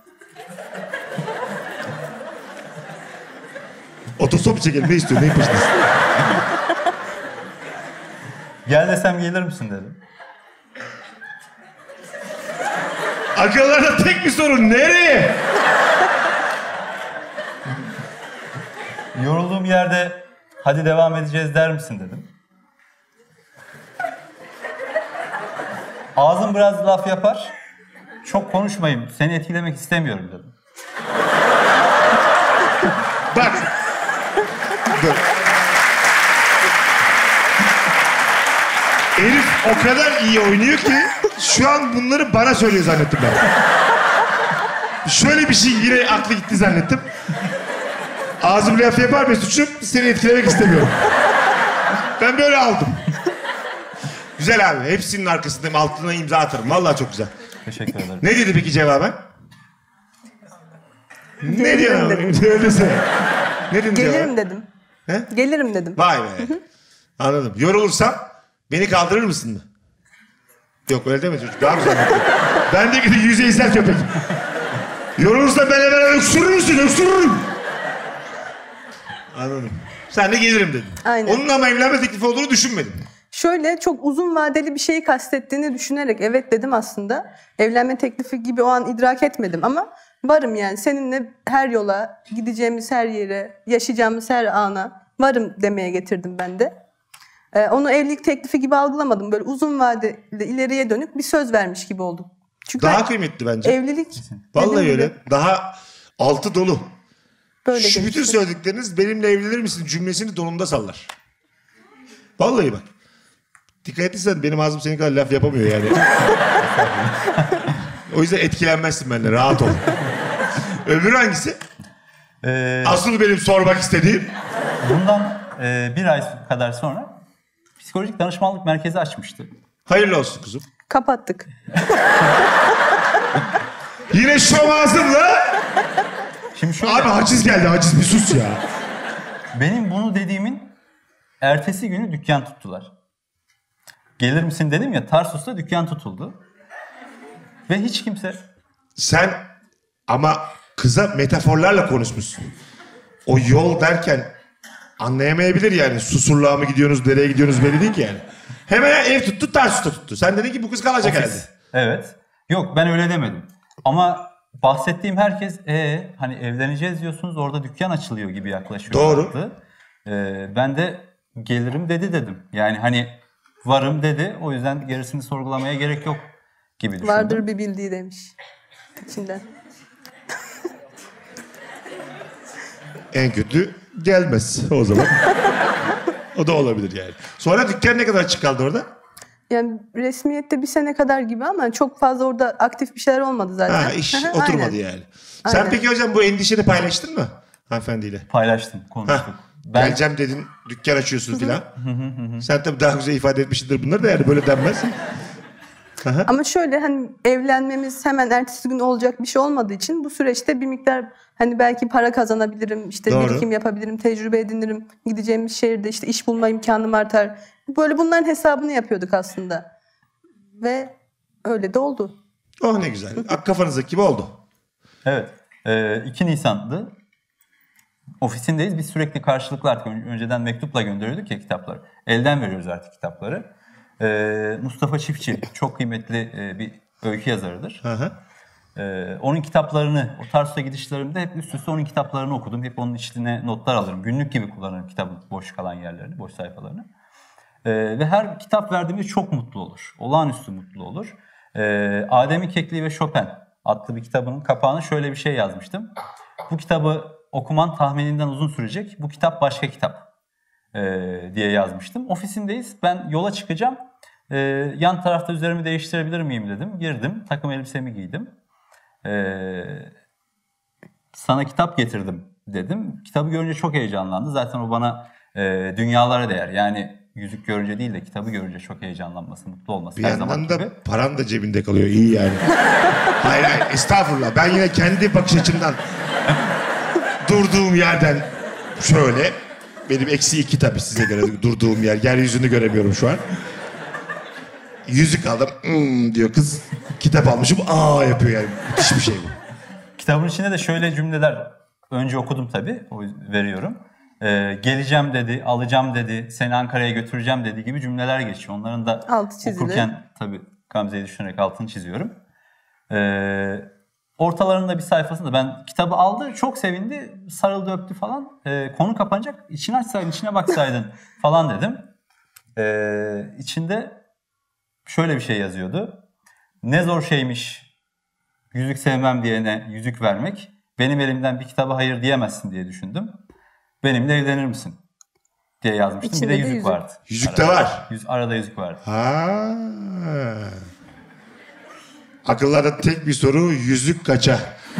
Otostop çekelim. Ne istiyor? Neyin peşindesin? Gel desem gelir misin dedim. Akıllarda tek bir sorun. Nereye? Yorulduğum yerde hadi devam edeceğiz der misin dedim. Ağzım biraz laf yapar. Çok konuşmayayım. Seni etkilemek istemiyorum dedim. Bak. Dur. Herif o kadar iyi oynuyor ki şu an bunları bana söylüyor zannettim ben. Şöyle bir şey yine aklı gitti zannettim. Ağzım laf yapar Mesut'cum, seni etkilemek istemiyorum. Ben böyle aldım. Güzel abi. Hepsinin arkasındayım. Altına imza atarım. Vallahi çok güzel. Teşekkür ederim. Ne dedi peki cevaben? Ne Gelirim diyor? dedim. Öylese. Ne dedin Gelirim cevaben? dedim. He? Gelirim dedim. Vay be. Anladım. Yorulursam beni kaldırır mısın mı? Yok öyle deme çocuk. Daha güzel. Ben de gidip yüzeysel köpek. Yorulursa ben hemen öksürür müsün? Öksürürüm. Anladım. Sen de gelirim dedin. Aynen. Onun ama evlenme teklifi olduğunu düşünmedim. Şöyle çok uzun vadeli bir şeyi kastettiğini düşünerek evet dedim aslında. Evlenme teklifi gibi o an idrak etmedim ama varım yani. Seninle her yola, gideceğimiz her yere, yaşayacağımız her ana varım demeye getirdim ben de. Ee, onu evlilik teklifi gibi algılamadım. Böyle uzun vadeli, ileriye dönük bir söz vermiş gibi oldum. Çünkü Daha kıymetli bence. evlilik... Vallahi dediğim öyle. gibi Daha altı dolu. Böyle Şu bütün gelişti. söyledikleriniz benimle evlenir misin cümlesini donumda sallar. Vallahi bak. Dikkat etsen benim ağzım senin kadar laf yapamıyor yani. O yüzden etkilenmezsin benimle. Rahat ol. Öbürü hangisi? Ee, Asıl benim sormak istediğim. bundan e, bir ay kadar sonra psikolojik danışmanlık merkezi açmıştı. Hayırlı olsun kuzum. Kapattık. Yine şom ağzımla. Şimdi şöyle, Abi haciz geldi haciz bir sus ya. benim bunu dediğimin ertesi günü dükkan tuttular. Gelir misin dedim ya, Tarsus'ta dükkan tutuldu. Ve hiç kimse... Sen ama kıza metaforlarla konuşmuşsun. O yol derken anlayamayabilir yani. Susurluğa mı gidiyorsunuz, nereye gidiyorsunuz belli değil ki yani. Hemen ev tuttu, Tarsus'ta tuttu. Sen dedin ki bu kız kalacak herhalde. Ofis. Evet. Yok, ben öyle demedim. Ama bahsettiğim herkes e hani evleneceğiz diyorsunuz, orada dükkan açılıyor gibi yaklaşıyor. Doğru. Ee, ben de gelirim dedi dedim. Yani hani varım dedi. O yüzden gerisini sorgulamaya gerek yok gibi düşündüm. Vardır bir bildiği demiş. İçinden. En kötü gelmez o zaman. O da olabilir yani. Sonra dükkan ne kadar açık kaldı orada? Yani resmiyette bir sene kadar gibi ama çok fazla orada aktif bir şeyler olmadı zaten. Ha iş Hı hı, oturmadı aynen. yani. Sen Aynen. peki hocam bu endişeni paylaştın mı hanımefendiyle? Paylaştım, konuştuk. Hah, Ben Geleceğim dedin, dükkan açıyorsun filan. Sen tabii daha güzel ifade etmişsindir bunları da yani böyle denmez. Aha. Ama şöyle hani evlenmemiz hemen ertesi gün olacak bir şey olmadığı için bu süreçte bir miktar hani belki para kazanabilirim, işte Doğru. birikim yapabilirim, tecrübe edinirim, gideceğimiz şehirde işte iş bulma imkanım artar. Böyle bunların hesabını yapıyorduk aslında. Ve öyle de oldu. Oh ne güzel. Ak kafanızdaki gibi oldu. Evet. Ee, iki Nisan'dı. Ofisindeyiz. Biz sürekli karşılıklı artık önceden mektupla gönderiyorduk ya kitapları. Elden veriyoruz artık kitapları. Ee, Mustafa Çiftçi çok kıymetli e, bir öykü yazarıdır. Hı hı. Ee, onun kitaplarını, o Tarsus'a gidişlerimde hep üst üste onun kitaplarını okudum. Hep onun içine notlar alırım. Günlük gibi kullanırım kitabın boş kalan yerlerini, boş sayfalarını. Ee, ve her kitap verdiğimde çok mutlu olur. Olağanüstü mutlu olur. Ee, Adem'in Kekliği ve Chopin adlı bir kitabının kapağına şöyle bir şey yazmıştım. Bu kitabı okuman tahmininden uzun sürecek. Bu kitap başka kitap ee, diye yazmıştım. Ofisindeyiz. Ben yola çıkacağım. Ee, yan tarafta üzerimi değiştirebilir miyim dedim. Girdim. Takım elbisemi giydim. Ee, sana kitap getirdim dedim. Kitabı görünce çok heyecanlandı. Zaten o bana e, dünyalara değer. Yani yüzük görünce değil de kitabı görünce çok heyecanlanması, mutlu olması. Bir her yandan zaman da gibi. paran da cebinde kalıyor. İyi yani. Hayır hayır estağfurullah. Ben yine kendi bakış açımdan durduğum yerden şöyle. Benim eksi iki tabii size göre durduğum yer. Yeryüzünü göremiyorum şu an. Yüzük aldım. Hmm, diyor kız. Kitap almışım. Aa yapıyor yani. Müthiş bir şey bu. Kitabın içinde de şöyle cümleler önce okudum tabii. O veriyorum. Ee, geleceğim dedi, alacağım dedi, seni Ankara'ya götüreceğim dedi gibi cümleler geçiyor. Onların da Altı çizili. okurken tabii Gamze'yi düşünerek altını çiziyorum. Ee, ortalarında bir sayfasında ben kitabı aldı, çok sevindi, sarıldı, öptü falan. Ee, konu kapanacak, içini açsaydın, içine baksaydın falan dedim. Ee, içinde şöyle bir şey yazıyordu. Ne zor şeymiş yüzük sevmem diyene yüzük vermek. Benim elimden bir kitaba hayır diyemezsin diye düşündüm. Benimle evlenir misin diye yazmıştım. İçinde bir de de yüzük, yüzük. vardı. Yüzük arada. de var. Yüz, arada yüzük vardı. Ha. Akıllarda tek bir soru, yüzük kaça?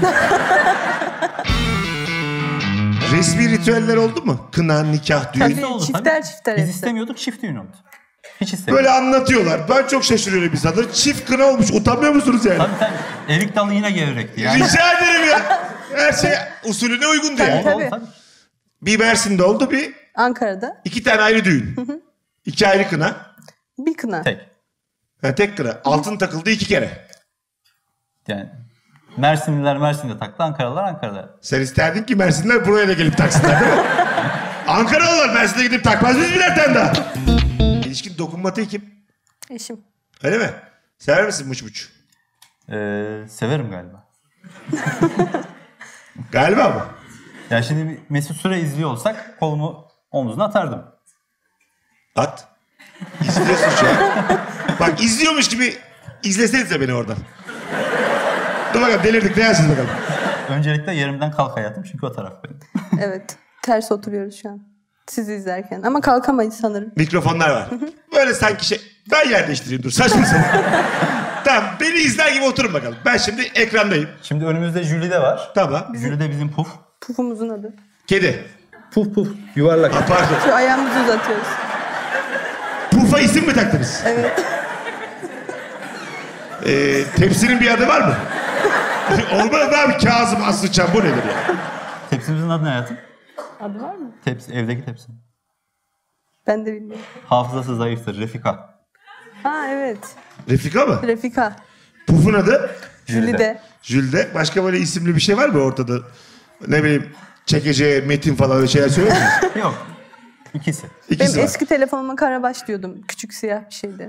Resmi ritüeller oldu mu? Kına, nikah, düğün. Tabii. Bizde oldu çifter tabii. çifter Biz hepsi. istemiyorduk, çift düğün oldu. Hiç istemiyorduk. Böyle anlatıyorlar. Ben çok şaşırıyorum insanlar. Çift kına olmuş. Utanmıyor musunuz yani? Tabii tabii. Erik dalı yine gevrekti yani. Rica ederim ya. Her şey usulüne uygun diye. Tabii, Oldu, tabii. tabii. Bir Mersin'de oldu, bir Ankara'da iki tane ayrı düğün. İki ayrı kına. bir kına. Tek. Ha, tek kına. Altın takıldı iki kere. Yani Mersinliler Mersin'de taktı, Ankaralılar Ankara'da. Sen isterdin ki Mersinliler buraya da gelip taksınlar değil mi? Ankaralılar Mersin'e gidip takmaz biz birer tane daha. İlişkin dokunmatığı kim? Eşim. Öyle mi? Sever misin muç muç? Ee, severim galiba. Galiba mı? Yani şimdi bir Mesut Süre izliyor olsak kolumu omzuna atardım. At. İzliyorsun şu an. Bak izliyormuş gibi izlesenize beni oradan. Dur bakalım delirdik ne yazsınız bakalım. Öncelikle yerimden kalk hayatım çünkü o taraf benim. Evet. Ters oturuyoruz şu an. Sizi izlerken. Ama kalkamayız sanırım. Mikrofonlar var. Böyle sanki şey... Ben yer değiştireyim dur saçma sapan. Tamam beni izler gibi oturun bakalım. Ben şimdi ekrandayım. Şimdi önümüzde Jülide var. Tamam. Jülide bizim puf. Pufumuzun adı. Kedi. Puf puf yuvarlak. Ha, pardon. Şu ayağımızı uzatıyoruz. Pufa isim mi taktınız? Evet. Ee, tepsinin bir adı var mı? Olmaz abi Kazım Aslıçam bu nedir ya? Tepsimizin adı ne hayatım? Adı var mı? Tepsi, evdeki tepsi. Ben de bilmiyorum. Hafızası zayıftır. Refika. Ha evet. Refika mı? Refika. Pufun adı? Jülide. Jülde. Başka böyle isimli bir şey var mı ortada? Ne bileyim çekeceğe, metin falan öyle şeyler söylüyor musunuz? Yok. İkisi. İkisi Benim var. eski telefonuma Karabaş diyordum. Küçük siyah bir şeydi.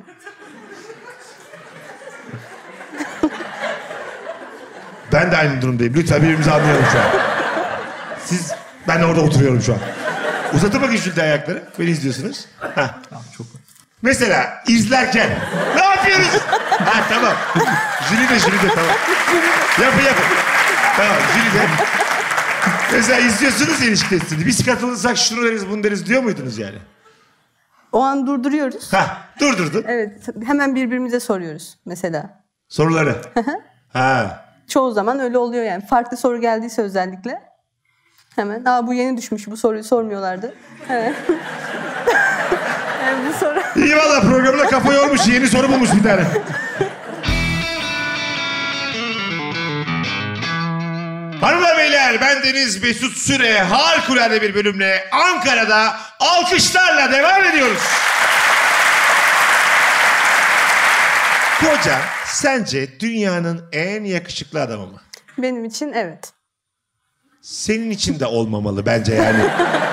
Ben de aynı durumdayım. Lütfen birbirimizi anlayalım şu an. Siz, ben de orada oturuyorum şu an. Uzatın bakayım Jülde ayakları. Beni izliyorsunuz. Heh. Tamam, çok. Mesela izlerken ne yapıyoruz? Ha tamam. Jülide Jülide tamam. Yapın yapın. Tamam Jülide. Mesela izliyorsunuz ilişki testini. Biz katılırsak şunu deriz bunu deriz diyor muydunuz yani? O an durduruyoruz. Ha durdurdun. Evet. Hemen birbirimize soruyoruz mesela. Soruları. Ha. Çoğu zaman öyle oluyor yani. Farklı soru geldiyse özellikle. Hemen. Aa bu yeni düşmüş. Bu soruyu sormuyorlardı. Evet. Yani bu soru. İyi valla programına kafa yormuş. Yeni soru bulmuş bir tane. seyirciler, bendeniz Mesut Süre harikulade bir bölümle Ankara'da alkışlarla devam ediyoruz. Kocan sence dünyanın en yakışıklı adamı mı? Benim için evet. Senin için de olmamalı bence yani.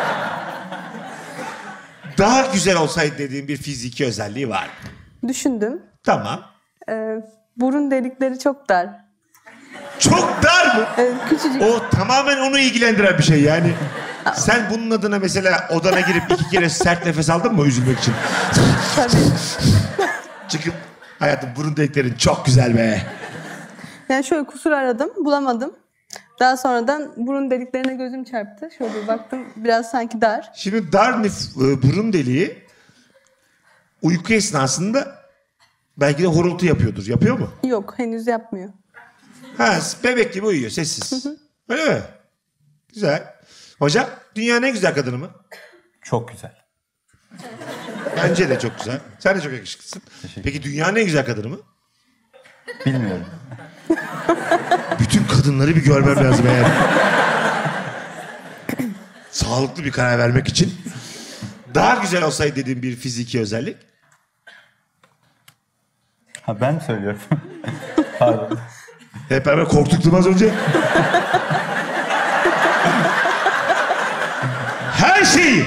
Daha güzel olsaydı dediğin bir fiziki özelliği var mı? Düşündüm. Tamam. Ee, burun delikleri çok dar. Çok dar mı? Ee, küçücük. O tamamen onu ilgilendiren bir şey yani. Sen bunun adına mesela odana girip iki kere sert nefes aldın mı üzülmek için? Tabii. Çıkıp hayatım burun deliklerin çok güzel be. Yani şöyle kusur aradım, bulamadım. Daha sonradan burun deliklerine gözüm çarptı. Şöyle bir baktım, biraz sanki dar. Şimdi dar nef- burun deliği uyku esnasında belki de horultu yapıyordur. Yapıyor mu? Yok, henüz yapmıyor. Ha, bebek gibi uyuyor sessiz. Öyle mi? Güzel. Hocam dünyanın en güzel kadını mı? Çok güzel. Bence de çok güzel. Sen de çok yakışıklısın. Peki dünyanın en güzel kadını mı? Bilmiyorum. Bütün kadınları bir görmem lazım eğer. Sağlıklı bir karar vermek için. Daha güzel olsaydı dediğim bir fiziki özellik. Ha ben mi söylüyorum? Pardon. Hep beraber korktuktum az önce. Her şeyi.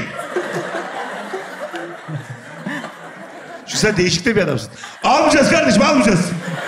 Şu sen değişik de bir adamsın. Almayacağız kardeşim, almayacağız.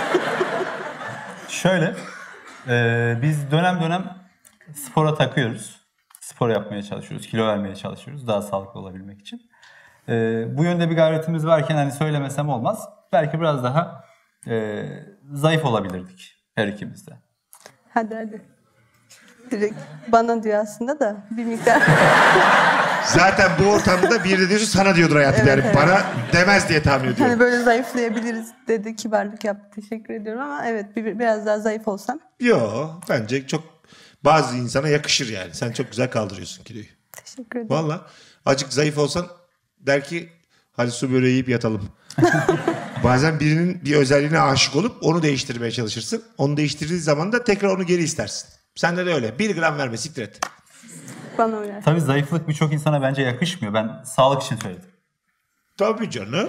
Şöyle, e, biz dönem dönem spora takıyoruz. Spor yapmaya çalışıyoruz, kilo vermeye çalışıyoruz daha sağlıklı olabilmek için. E, bu yönde bir gayretimiz varken hani söylemesem olmaz. Belki biraz daha e, zayıf olabilirdik her ikimiz de. Hadi hadi. Direkt bana diyor aslında da bir miktar. Zaten bu ortamda bir de diyorsun sana diyordur hayatım Evet, yani. evet. Bana demez diye tahmin ediyorum. Hani böyle zayıflayabiliriz dedi, kibarlık yaptı. Teşekkür ediyorum ama evet bir, biraz daha zayıf olsam. Yo, bence çok bazı insana yakışır yani. Sen çok güzel kaldırıyorsun kiloyu. Teşekkür ederim. Valla azıcık zayıf olsan der ki hadi su böreği yiyip yatalım. Bazen birinin bir özelliğine aşık olup onu değiştirmeye çalışırsın. Onu değiştirdiği zaman da tekrar onu geri istersin. Sende de öyle. Bir gram verme, siktir et. Bana uyar. Tabii zayıflık birçok insana bence yakışmıyor. Ben sağlık için söyledim. Tabii canım.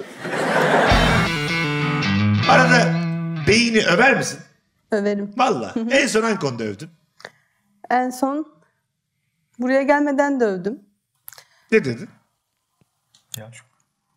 Arada beyni över misin? Överim. Valla. En son hangi konuda övdün? En son buraya gelmeden de övdüm. Ne dedin? Ya çok...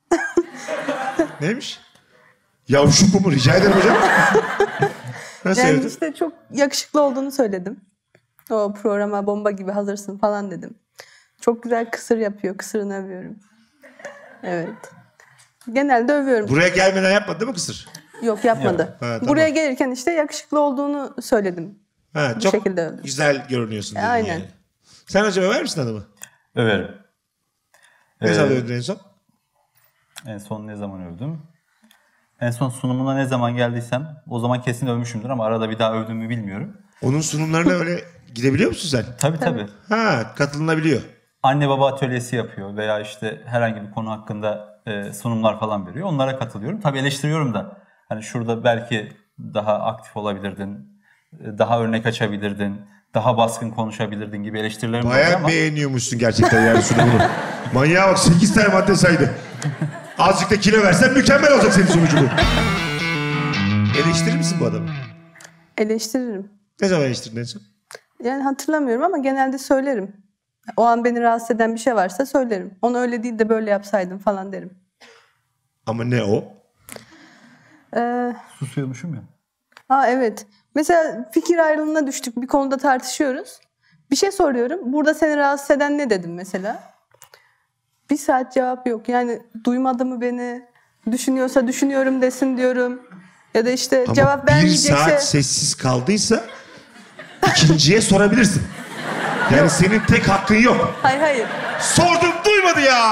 Neymiş? Yavşuk mu? Rica ederim hocam. Nasıl Yani övdün? işte çok yakışıklı olduğunu söyledim. O programa bomba gibi hazırsın falan dedim. Çok güzel kısır yapıyor. Kısırını övüyorum. Evet. Genelde övüyorum. Buraya gelmeden yapmadı değil mi kısır? Yok yapmadı. Ha, tamam. Buraya gelirken işte yakışıklı olduğunu söyledim. Ha, Bu çok şekilde övdüm. güzel görünüyorsun dedin Aynen. yani. Sen hocam över misin adamı? Överim. Ne Ee, zaman övdün en son? En son ne zaman övdüm? En son sunumuna ne zaman geldiysem o zaman kesin övmüşümdür ama arada bir daha övdüğümü bilmiyorum. Onun sunumlarına öyle gidebiliyor musun sen? Tabii tabii. Ha, katılınabiliyor. Anne baba atölyesi yapıyor veya işte herhangi bir konu hakkında e, sunumlar falan veriyor. Onlara katılıyorum. Tabii eleştiriyorum da. Hani şurada belki daha aktif olabilirdin, e, daha örnek açabilirdin, daha baskın konuşabilirdin gibi eleştirilerim oluyor Bayağı ama beğeniyormuşsun gerçekten yani sunumunu. Manyağa bak sekiz tane madde saydı. Azıcık da kilo versen mükemmel olacak senin sonucu bu. Eleştirir misin bu adamı? Eleştiririm. Ne zaman eleştirdin en son? Yani hatırlamıyorum ama genelde söylerim. O an beni rahatsız eden bir şey varsa söylerim. Onu öyle değil de böyle yapsaydım falan derim. Ama ne o? Ee, susuyormuşum ya. ha evet. Mesela fikir ayrılığına düştük. Bir konuda tartışıyoruz. Bir şey soruyorum. Burada seni rahatsız eden ne dedim mesela? Bir saat cevap yok. Yani duymadı mı beni? Düşünüyorsa düşünüyorum desin diyorum. Ya da işte Ama cevap bir vermeyecekse... saat sessiz kaldıysa ikinciye sorabilirsin. Yani senin tek hakkın yok. Hayır hayır. Sordum duymadı ya.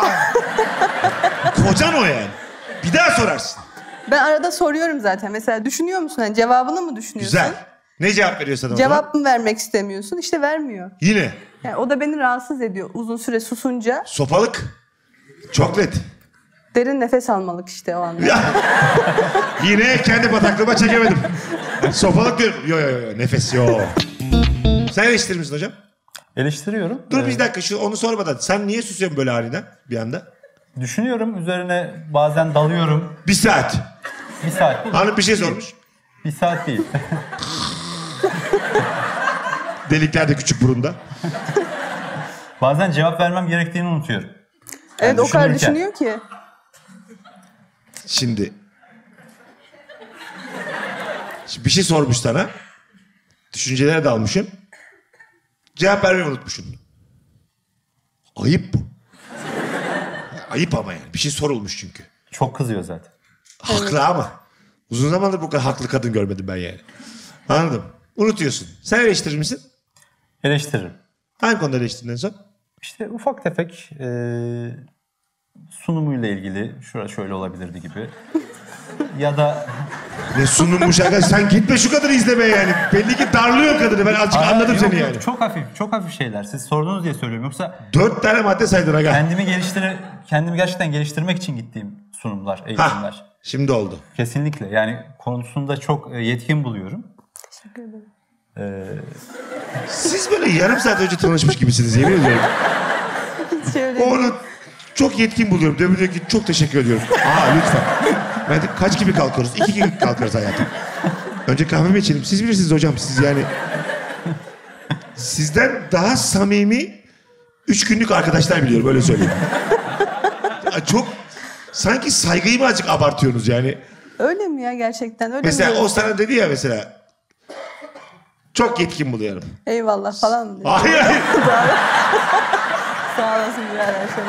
Kocan o yani. Bir daha sorarsın. Ben arada soruyorum zaten. Mesela düşünüyor musun? Yani cevabını mı düşünüyorsun? Güzel. Ne cevap veriyor sana o Cevap zaman? mı vermek istemiyorsun? İşte vermiyor. Yine. Yani o da beni rahatsız ediyor. Uzun süre susunca Sopalık. Çok net. derin nefes almalık işte o anda. Ya. Yine kendi bataklığıma çekemedim. Sopalık diyorum. Yo yo yo nefes yo. Sen eleştirir misin hocam? Eleştiriyorum. Dur Ee, bir dakika şu onu sormadan. Sen niye susuyorsun böyle aniden bir anda? Düşünüyorum. Üzerine bazen dalıyorum. Bir saat. Bir saat değil. Hanım bir şey sormuş. Bir saat değil. Delikler de küçük burunda. Bazen cevap vermem gerektiğini unutuyorum. Evet, o kadar düşünürken. düşünüyor ki. Şimdi. Şimdi bir şey sormuş sana. Düşüncelere dalmışsın. Cevap vermeyi unutmuşsun. Ayıp bu. Ayıp ama yani. Bir şey sorulmuş çünkü. Çok kızıyor zaten. Haklı ama. Uzun zamandır bu kadar haklı kadın görmedim ben yani. Anladım. Unutuyorsun. Sen eleştirir misin? Eleştiririm. Hangi konuda eleştirdin en son? İşte ufak tefek e, sunumuyla ilgili şura şöyle olabilirdi gibi. Ya da Ne sunulmuş arkadaş. Sen gitme şu kadını izlemeye yani. Belli ki darlıyor kadını. Ben azıcık Aa, anladım yok, seni yok, yani. Çok hafif, çok hafif şeyler. Siz sordunuz diye söylüyorum. Yoksa Dört tane madde saydın aga. kendimi geliştir kendimi gerçekten geliştirmek için gittiğim sunumlar, Hah, eğitimler. şimdi oldu. Kesinlikle. Yani konusunda çok e, yetkin buluyorum. Teşekkür ederim. Siz böyle yarım saat önce tanışmış gibisiniz yemin ediyorum. Hiç öyle değil. Onu çok yetkin buluyorum. Demin diyor ki çok teşekkür ediyorum. Aa lütfen. Ben de kaç gibi kalkıyoruz? İki gibi kalkarız hayatım. Önce kahve mi içelim? Siz bilirsiniz hocam. Siz yani... Sizden daha samimi üç günlük arkadaşlar biliyorum. Öyle söyleyeyim. Ya çok... Sanki saygıyı mı azıcık abartıyorsunuz yani? Öyle mi ya gerçekten? Öyle Mesela mi? o sana dedi ya mesela... Çok yetkin buluyorum. Eyvallah falan mı dedi? Hayır hayır. Sağ olasın birader şöyle.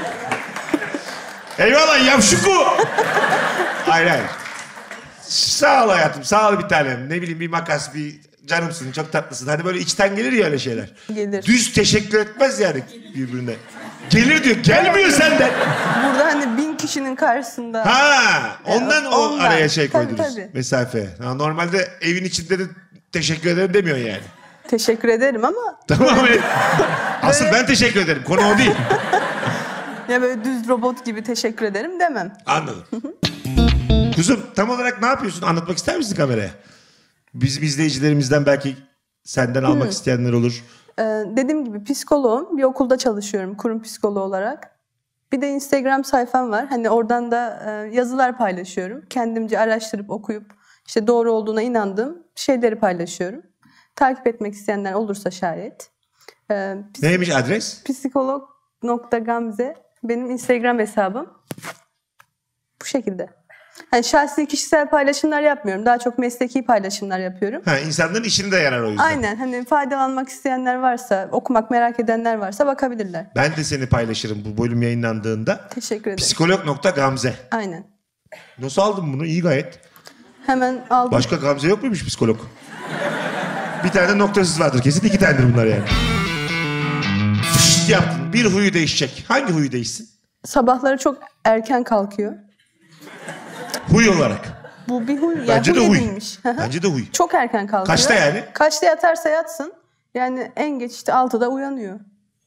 Eyvallah yavşuku. Hayır hayır. Sağ ol hayatım. Sağ ol bir tanem. Ne bileyim bir makas, bir canımsın, çok tatlısın. Hani böyle içten gelir ya öyle şeyler. Gelir. Düz teşekkür etmez yani birbirine. Gelir diyor. Gelmiyor senden. Burada hani bin kişinin karşısında. Ha, ondan o ondan. araya şey Tabii, koydunuz. tabii. Mesafe. Ha, normalde evin içinde de teşekkür ederim demiyor yani. Teşekkür ederim ama Tamam mı? Asıl ben teşekkür ederim. Konu o değil. ya böyle düz robot gibi teşekkür ederim demem. Anladım. Kuzum tam olarak ne yapıyorsun? Anlatmak ister misin kameraya? Bizim izleyicilerimizden belki senden almak isteyenler olur. Ee, dediğim gibi psikoloğum. Bir okulda çalışıyorum kurum psikoloğu olarak. Bir de Instagram sayfam var. Hani oradan da e, yazılar paylaşıyorum. Kendimce araştırıp okuyup işte doğru olduğuna inandığım şeyleri paylaşıyorum. Takip etmek isteyenler olursa şayet. Ee, ps- Neymiş adres? psikolog nokta gamze benim Instagram hesabım. Bu şekilde. Hani şahsi kişisel paylaşımlar yapmıyorum. Daha çok mesleki paylaşımlar yapıyorum. Ha, insanların işine de yarar o yüzden. Aynen hani faydalanmak isteyenler varsa, okumak merak edenler varsa bakabilirler. Ben de seni paylaşırım bu bölüm yayınlandığında. Teşekkür ederim. psikolog nokta gamze. Aynen. Nasıl aldın bunu? İyi gayet. Hemen aldım. Başka Gamze yok muymuş psikolog? Bir tane de noktasız vardır kesin. İki tanedir bunlar yani. Fışt yaptın. Bir huyu değişecek. Hangi huyu değişsin? Sabahları çok erken kalkıyor. Huy olarak. Bu bir huy. Yani Bence de huy huy. edilmiş. Bence de huy. Çok erken kalkıyor. Kaçta yani? Kaçta yatarsa yatsın. Yani en geç işte altıda uyanıyor.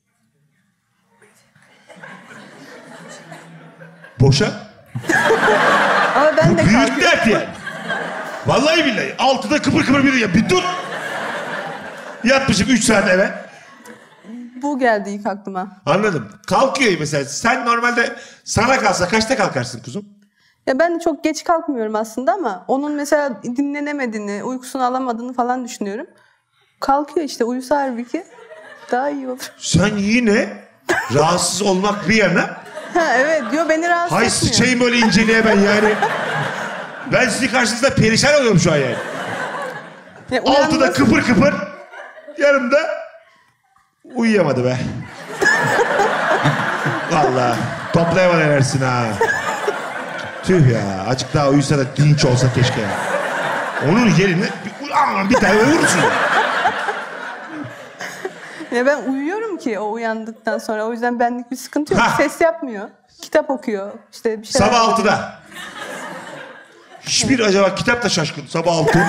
Boşa. Ama ben de Büyük kalkıyorum. dert yani. Vallahi billahi. Altıda kıpır kıpır biri ya. Bir dur. Yatmışım üç saat eve. Bu geldi ilk aklıma. Anladım. Kalkıyor mesela. Sen normalde sana kalsa kaçta kalkarsın kuzum? Ya ben de çok geç kalkmıyorum aslında ama onun mesela dinlenemediğini, uykusunu alamadığını falan düşünüyorum. Kalkıyor işte uyusa halbuki daha iyi olur. Sen yine rahatsız olmak bir yana. Ha, evet diyor beni rahatsız Hay etmiyor. sıçayım böyle inceleye ben yani. Ben sizin karşınızda perişan oluyorum şu an yani. Ya Altıda uyanması- kıpır kıpır. Yarımda uyuyamadı be. Vallahi toplayamadı enerjisini ha. Tüh ya. Azıcık daha uyusa da dinç olsa keşke ya. Onun yerine bir, Aa, bir tane vurursun. Ya ben uyuyorum ki o uyandıktan sonra. O yüzden benlik bir sıkıntı yok. Ha. Ses yapmıyor. Kitap okuyor. İşte bir şeyler Sabah yapıyor. altıda. Hiçbir acaba kitap da şaşkın. Sabah altı.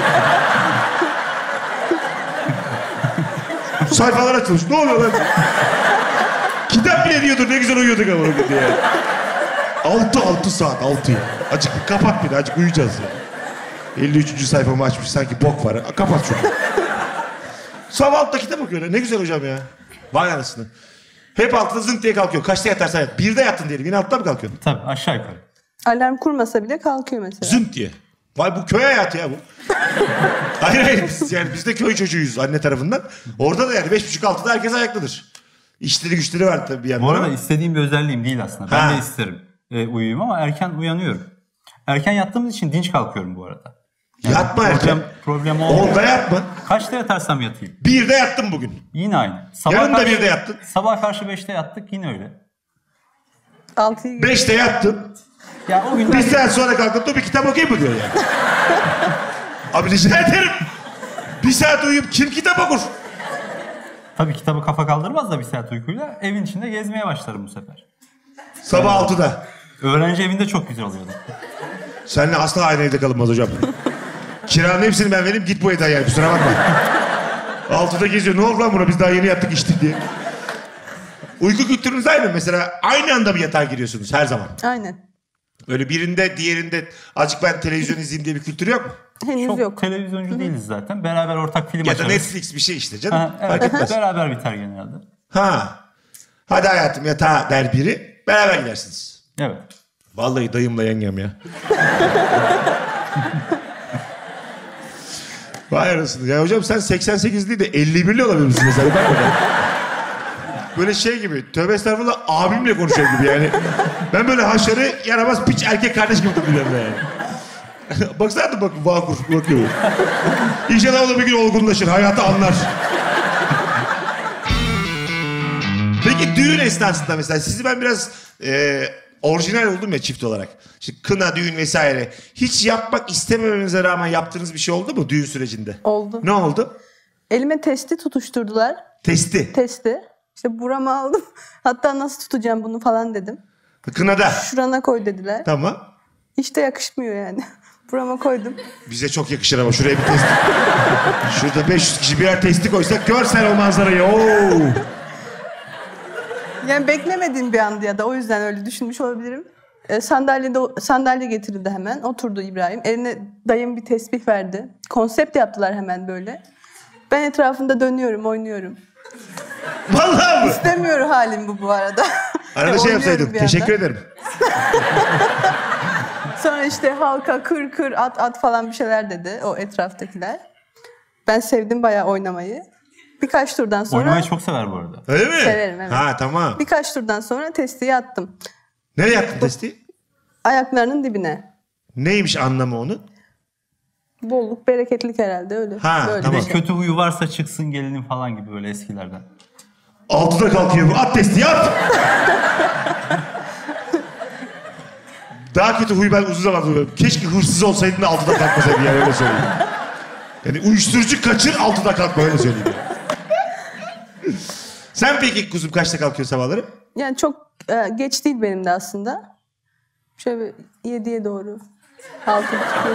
Sayfalar açılmış. Ne oluyor lan? Kitap bile diyordur. Ne güzel uyuyorduk ama bugün diye. Altı, altı saat. Altı. Acık bir kapat bir de. Acık uyuyacağız ya. elli üçüncü sayfamı açmış. Sanki bok var. Kapat şunu. Sabah altta kitap okuyor. Ne güzel hocam ya. Vay anasını. Hep altıda zınk diye kalkıyor. Kaçta yatarsan yat. Birde yattın diyelim. Yine altta mı kalkıyorsun? Tabii aşağı yukarı. Alarm kurmasa bile kalkıyor mesela. Zınk diye. Vay bu köy hayatı ya bu. Hayır hayır biz, yani biz de köy çocuğuyuz anne tarafından. Orada da yani beş buçuk altıda herkes ayaktadır. İşleri güçleri var tabii bir yandan. Bu arada ama. istediğim bir özelliğim değil aslında. Ben Ha. de isterim e, uyuyayım ama erken uyanıyorum. Erken yattığımız için dinç kalkıyorum bu arada. Yatma erken. Problem, problem olmuyor. Onda yatma. Kaçta yatarsam yatayım. Birde yattım bugün. Yine aynı. Sabah Yarın da karşı- birde yattın. Sabah karşı beşte yattık yine öyle. Altıyı gibi. Beşte yattım. Ya o Bir günler saat sonra kalkıp dur bir kitap okuyayım mı diyor yani. Abi rica ederim. Bir saat uyuyup kim kitap okur? tabii kitabı kafa kaldırmaz da bir saat uykuyla evin içinde gezmeye başlarım bu sefer. Sabah altıda. Öğrenci evinde çok güzel oluyordu. Seninle asla aynı evde kalınmaz hocam. Kiranın hepsini ben vereyim git bu evden yani kusura bakma. Altıda geziyor. Ne oldu lan buna biz daha yeni yattık içtik diye. Uyku kültürünüz aynı mı? Mesela aynı anda bir yatağa giriyorsunuz her zaman. Aynen. Böyle birinde diğerinde azıcık ben televizyon izleyeyim diye bir kültür yok mu? Henüz Çok yok. televizyoncu değiliz zaten. Beraber ortak film Ya da açarız. Netflix bir şey işte canım. Ha, Fark evet, etmez. beraber biter genelde. Ha. Hadi hayatım yatağa der biri. Beraber gidersiniz. Evet. Vallahi dayımla yengem ya. Vay arasını. Ya hocam sen seksen sekiz değil de elli birli olabilir misin mesela? Bak bakalım. Böyle şey gibi. Tövbe estağfurullah abimle konuşuyor gibi yani. Ben böyle haşarı yaramaz piç erkek kardeş gibi takılıyorum yani. Baksana da bak vakur bakıyor. İnşallah o da bir gün olgunlaşır. Hayatı anlar. Peki düğün esnasında mesela sizi ben biraz e, orijinal oldum ya çift olarak. İşte kına, düğün vesaire. Hiç yapmak istememenize rağmen yaptığınız bir şey oldu mu düğün sürecinde? Oldu. Ne oldu? Elime testi tutuşturdular. Testi. Testi. İşte burama aldım. Hatta nasıl tutacağım bunu falan dedim. Kınada. Şurana koy dediler. Tamam. Hiç de yakışmıyor yani. Burama koydum. Bize çok yakışır ama şuraya bir testi. Şurada beş yüz kişi birer testi koysak gör sen o manzarayı. Oo. Yani beklemediğim bir andı ya da o yüzden öyle düşünmüş olabilirim. E, sandalyede sandalye getirildi hemen. Oturdu İbrahim. Eline dayım bir tesbih verdi. Konsept yaptılar hemen böyle. Ben etrafında dönüyorum, oynuyorum. Vallahi mı? İstemiyor halim bu bu arada. Arada Oynuyorum şey yapsaydın. bir Teşekkür yandan. ederim. Sonra işte halka kır kır at at falan bir şeyler dedi o etraftakiler. Ben sevdim bayağı oynamayı. Birkaç turdan sonra... Oynamayı çok sever bu arada. Öyle mi? Severim, evet. Ha tamam. Birkaç turdan sonra testiyi attım. Nereye attın testi? Ayaklarının dibine. Neymiş anlamı onun? Bolluk, bereketlik herhalde öyle. Ha, Böyle tamam. bir Bir şey. kötü huyu varsa çıksın gelinin falan gibi böyle eskilerden. Altıda kalkıyor bu. At testi at. Daha kötü huyu ben uzun zamandır duyuyorum. Keşke hırsız olsaydın da altıda kalkmasaydın yani öyle söyleyeyim. Yani uyuşturucu kaçır altıda kalkma öyle söyleyeyim. Sen peki kuzum kaçta kalkıyorsun sabahları? Yani çok e, geç değil benim de aslında. Şöyle yediye doğru. Altı çıkıyor.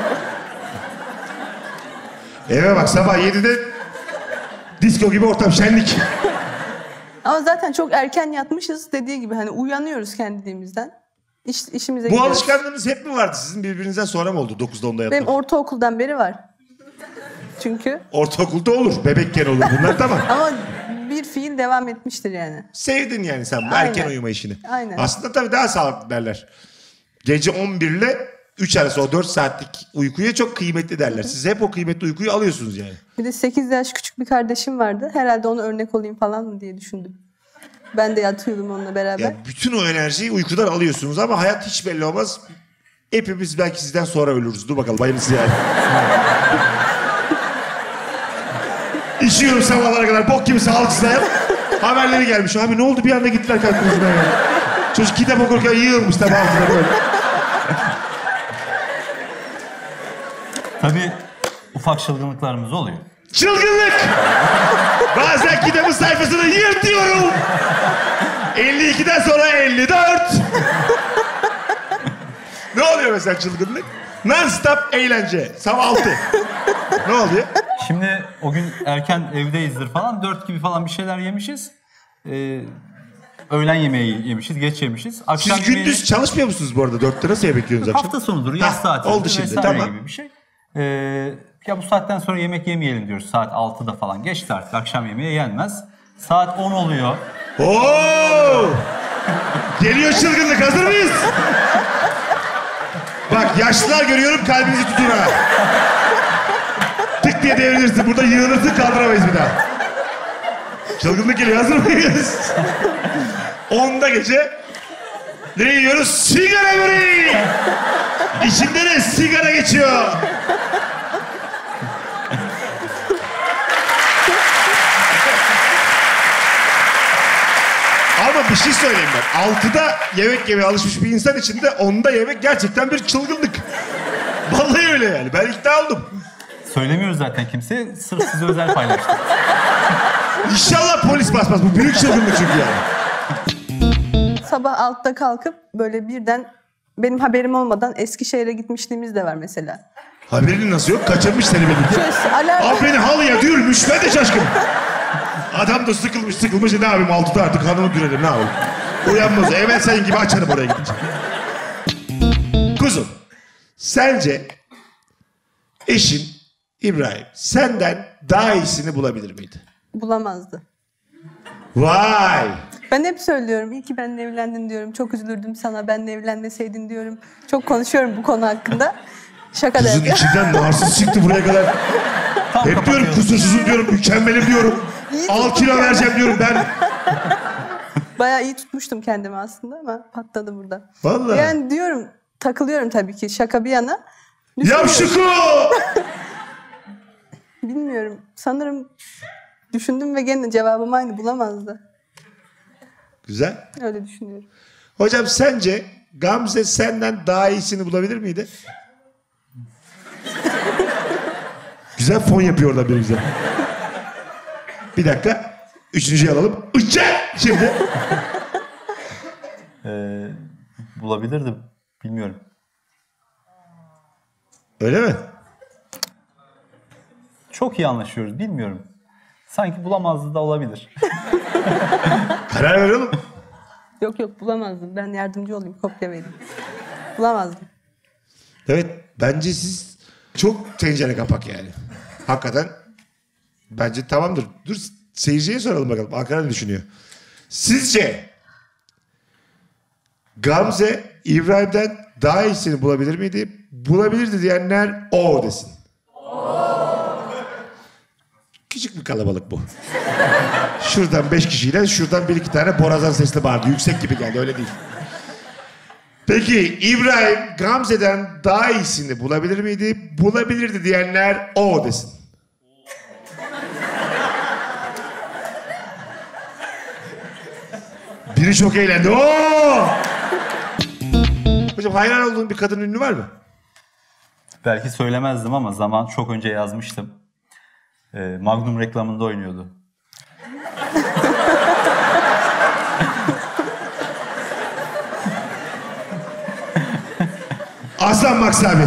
Eve bak sabah yedide disco gibi ortam şenlik. Ama zaten çok erken yatmışız dediği gibi hani uyanıyoruz kendiliğimizden. İş, işimize Bu gidiyoruz. alışkanlığınız hep mi vardı? Sizin birbirinizden sonra mı oldu dokuzda onda yatmak? Benim ortaokuldan beri var. Çünkü Ortaokulda olur. Bebekken olur. Bunlar tamam. ama bir fiil devam etmiştir yani. Sevdin yani sen bu Aynen. erken uyuma işini. Aynen. Aslında tabii daha sağlıklı derler. Gece on bir ile üç arası o dört saatlik uykuya çok kıymetli derler. Siz hep o kıymetli uykuyu alıyorsunuz yani. Bir de sekiz yaş küçük bir kardeşim vardı. Herhalde ona örnek olayım falan mı diye düşündüm. Ben de yatıyordum onunla beraber. Ya bütün o enerjiyi uykudan alıyorsunuz ama hayat hiç belli olmaz. Hepimiz belki sizden sonra ölürüz. Dur bakalım hayırlısı yani. İşiyorum sabahlara kadar bok gibi sağlıksız hayat. Haberleri gelmiş. Abi ne oldu bir anda gittiler kalkınızdan ya. Çocuk kitap okurken yığılmış tabi altına böyle. Tabii ufak çılgınlıklarımız oluyor. Çılgınlık! Bazen kitabın sayfasını yırtıyorum. elli ikiden sonra elli dört. Ne oluyor mesela çılgınlık? Non-stop eğlence. Sabah altı. Ne oluyor? Şimdi o gün erken evdeyizdir falan. Dört gibi falan bir şeyler yemişiz. Ee, öğlen yemeği yemişiz, geç yemişiz. Akşam Siz yemeği- gündüz çalışmıyor musunuz bu arada? Dörtte nasıl yemek yiyorsunuz akşam? Hafta sonudur, yaz Hah, tatili oldu şimdi, vesaire tamam. gibi bir şey. Ee, Ya bu saatten sonra yemek yemeyelim diyoruz. Saat altıda falan. Geçti artık. Akşam yemeği yenmez. Saat on oluyor. Oo! Geliyor çılgınlık. Hazır mıyız? Bak yaşlılar görüyorum, kalbinizi tutun ha. Tık diye devrilirsin. Burada yığılırsın, kaldıramayız bir daha. Çılgınlık geliyor. Hazır mıyız? Onda gece. Ne yiyoruz? Sigara böreği! İçinde de sigara geçiyor. Ama bir şey söyleyeyim ben. Altıda yemek yemeye alışmış bir insan için de onda yemek gerçekten bir çılgınlık. Vallahi öyle yani. Ben ikna oldum. Söylemiyoruz zaten kimseye. Sırf size özel paylaştık. İnşallah polis basmaz. Bu büyük çılgınlık çünkü yani. Sabah altıda kalkıp böyle birden benim haberim olmadan Eskişehir'e gitmişliğimiz de var mesela. Haberin nasıl yok? Kaçırmış seni belli ki. Şöyle alarm... Abi beni halıya dürmüş. Ben de şaşkınım. Adam da sıkılmış sıkılmış. Ne yapayım altıda artık hanımı dürelim ne yapayım. Uyanmaz. Hemen senin gibi açarım oraya gidince. Kuzum. Sence eşin İbrahim senden daha iyisini bulabilir miydi? Bulamazdı. Vay. Ben hep söylüyorum. İyi ki benimle evlendin diyorum. Çok üzülürdüm sana benimle evlenmeseydin diyorum. Çok konuşuyorum bu konu hakkında. Şaka da Kızın yapıyorum. içinden narsist çıktı buraya kadar. Tam Hep diyorum kusursuzum diyorum, mükemmelim diyorum. Al kilo vereceğim diyorum ben. Bayağı iyi tutmuştum kendimi aslında ama patladı burada. Vallahi. Yani diyorum, takılıyorum tabii ki şaka bir yana. Yavşıko! Bilmiyorum. Sanırım düşündüm ve gene cevabım aynı, bulamazdı. Güzel. Öyle düşünüyorum. Hocam sence Gamze senden daha iyisini bulabilir miydi? Güzel fon yapıyor orada bir güzel. Bir dakika. Üçüncüyü alalım. Uça! Şimdi. Ee, bulabilirdim. Bilmiyorum. Öyle mi? Çok iyi anlaşıyoruz. Bilmiyorum. Sanki bulamazdı da olabilir. Karar verelim. Yok yok bulamazdım. Ben yardımcı olayım, kopya vereyim. Bulamazdım. Evet. Bence siz çok tencere kapak yani. Hakikaten. Bence tamamdır. Dur seyirciye soralım bakalım. Ankara ne düşünüyor? Sizce Gamze İbrahim'den daha iyisini bulabilir miydi? Bulabilirdi diyenler o desin. Küçük bir kalabalık bu. Şuradan beş kişiyle şuradan bir iki tane borazan sesli vardı. Yüksek gibi geldi öyle değil. Peki İbrahim Gamze'den daha iyisini bulabilir miydi? Bulabilirdi diyenler o desin. Biri çok eğlendi. Oo! Hocam hayran olduğun bir kadın ünlü var mı? Belki söylemezdim ama zaman çok önce yazmıştım. Ee, Magnum reklamında oynuyordu. Aslan Max abi.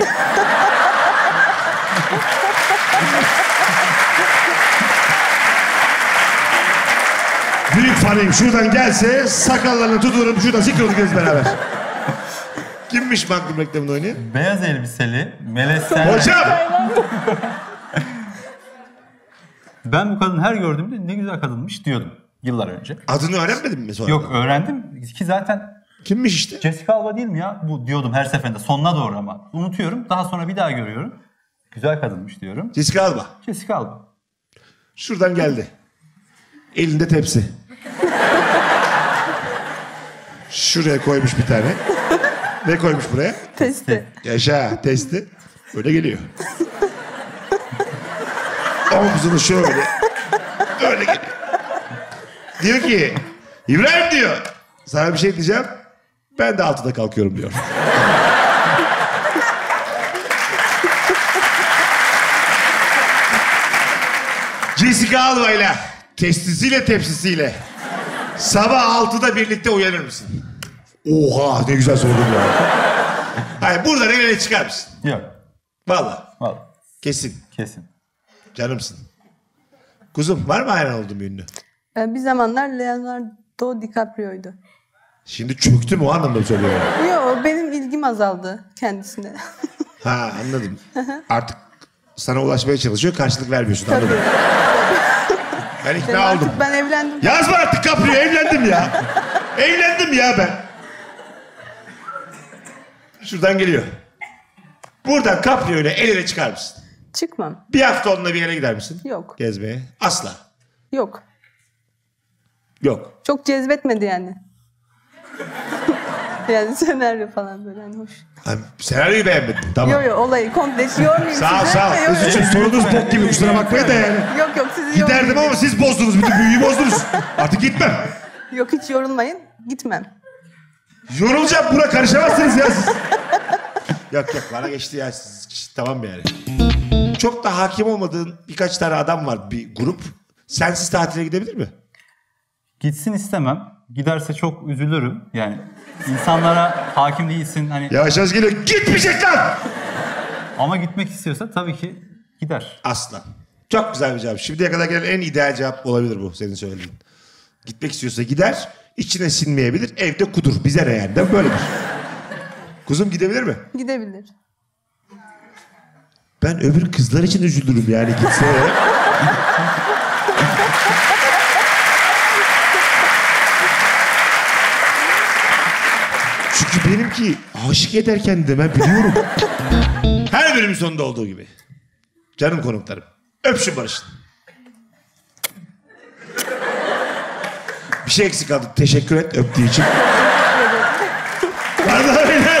Büyük fanıyım. Şuradan gelse sakallarını tuturum. Şuradan sikroluklarız beraber. Kimmiş Magnum reklamında oynayan? Beyaz elbiseli, melezsen... Hocam! Ben bu kadını her gördüğümde ne güzel kadınmış diyordum yıllar önce. Adını öğrenmedin mi sonra? Yok öğrendim ki zaten Kimmiş işte? Jessica Alba değil mi ya? Bu diyordum her seferinde sonuna doğru ama. Unutuyorum. Daha sonra bir daha görüyorum. Güzel kadınmış diyorum. Jessica Alba. Jessica Alba. Şuradan geldi. Elinde tepsi. Şuraya koymuş bir tane. Ne koymuş buraya? Testi. Yaşa testi. Böyle geliyor. Omzunu şöyle. Öyle geliyor. Diyor ki İbrahim diyor. Sana bir şey diyeceğim. Ben de altıda kalkıyorum diyor. Jessica Alba ile testisiyle tepsisiyle sabah altıda birlikte uyanır mısın? Oha ne güzel sordun ya. Hayır buradan el ele çıkar mısın? Yok. Vallahi. Vallahi. Kesin. Kesin. Canımsın. Kuzum var mı hayran olduğun bir ünlü? Ee, Bir zamanlar Leonardo DiCaprio'ydu. Şimdi çöktü mü o anlamda söylüyorum. Yok benim ilgim azaldı kendisine. Ha anladım. Artık sana ulaşmaya çalışıyor. Karşılık vermiyorsun. Anladın mı? Ben Benim ikna oldum. artık ben evlendim. Yazma artık Caprio, evlendim ya. Evlendim ya ben. Şuradan geliyor. Buradan Caprio ile el ele çıkar mısın? Çıkmam. Bir hafta onunla bir yere gider misin? Yok. Gezmeye. Asla. Yok. Yok. Çok cezbetmedi yani. Yani senaryo falan böyle hani hoş. Ha, senaryoyu beğenmedin. Tamam. Yok yok olayı komple yormayayım Sağ ol sizi. sağ ol. Yo, yo. Özür sorunuz bok gibi, kusura bakmayın da yani. Yok yok sizi Giderdim yormayayım. ama siz bozdunuz. Bütün büyüyü bozdunuz. Artık gitmem. Yok hiç yorulmayın. Gitmem. Yorulacağım, buna karışamazsınız ya siz. Yok yok, bana geçti ya siz. Tamam yani. Çok da hakim olmadığın birkaç tane adam var, bir grup. Sensiz tatile gidebilir mi? Gitsin istemem. Giderse çok üzülürüm. Yani insanlara hakim değilsin hani. Yavaş yavaş geliyor. Gitmeyecek lan! Ama gitmek istiyorsa tabii ki gider. Asla. Çok güzel bir cevap. Şimdiye kadar gelen en ideal cevap olabilir bu senin söylediğin. Gitmek istiyorsa gider, içine sinmeyebilir, evde kudur. Bize ne yani? Değil mi? Böyledir. Kuzum gidebilir mi? Gidebilir. Ben öbür kızlar için üzülürüm yani gitse. Çünkü benimki aşık ederken de ben biliyorum. Her bölümün sonunda olduğu gibi. Canım konuklarım. Öpüşün barışın. Bir şey eksik kaldı. Teşekkür et öptüğü için. Pardon beyler.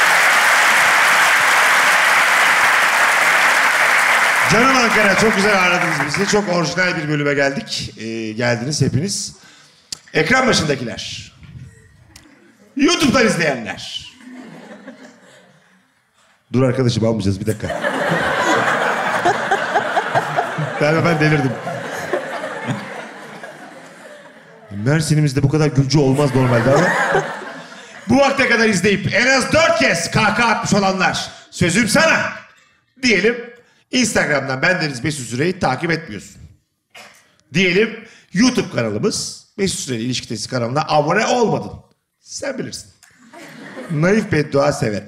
Canım Ankara, çok güzel ağırladınız bizi. Çok orijinal bir bölüme geldik. Ee, geldiniz hepiniz. Ekran başındakiler. YouTube'dan izleyenler. Dur arkadaşım, almayacağız bir dakika. ben, ben delirdim. Mersin'imizde bu kadar gülcü olmaz normalde ama. Bu vakte kadar izleyip en az dört kez kahkaha atmış olanlar. Sözüm sana. Diyelim Instagram'dan bendeniz Mesut Süre'yi takip etmiyorsun. Diyelim YouTube kanalımız Mesut Süre İlişki Testi kanalına abone olmadın. Sen bilirsin. Naif beddua severim.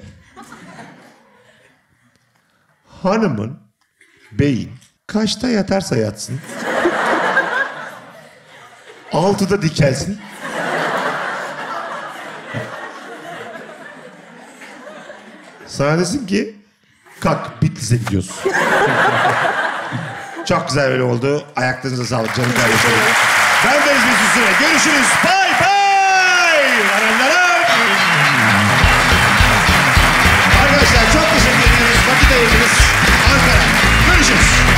Hanımın, beyin kaçta yatarsa yatsın. Altıda dikelsin. Sana desin ki kalk Bitlis'e gidiyorsun. Çok güzel böyle oldu. Ayaklarınıza sağlık canım kardeşim. Ben Deniz Mesut Süre. Görüşürüz. Bye bye. Arkadaşlar çok teşekkür ediyoruz. Vakit ayırdınız. Ankara. Görüşürüz.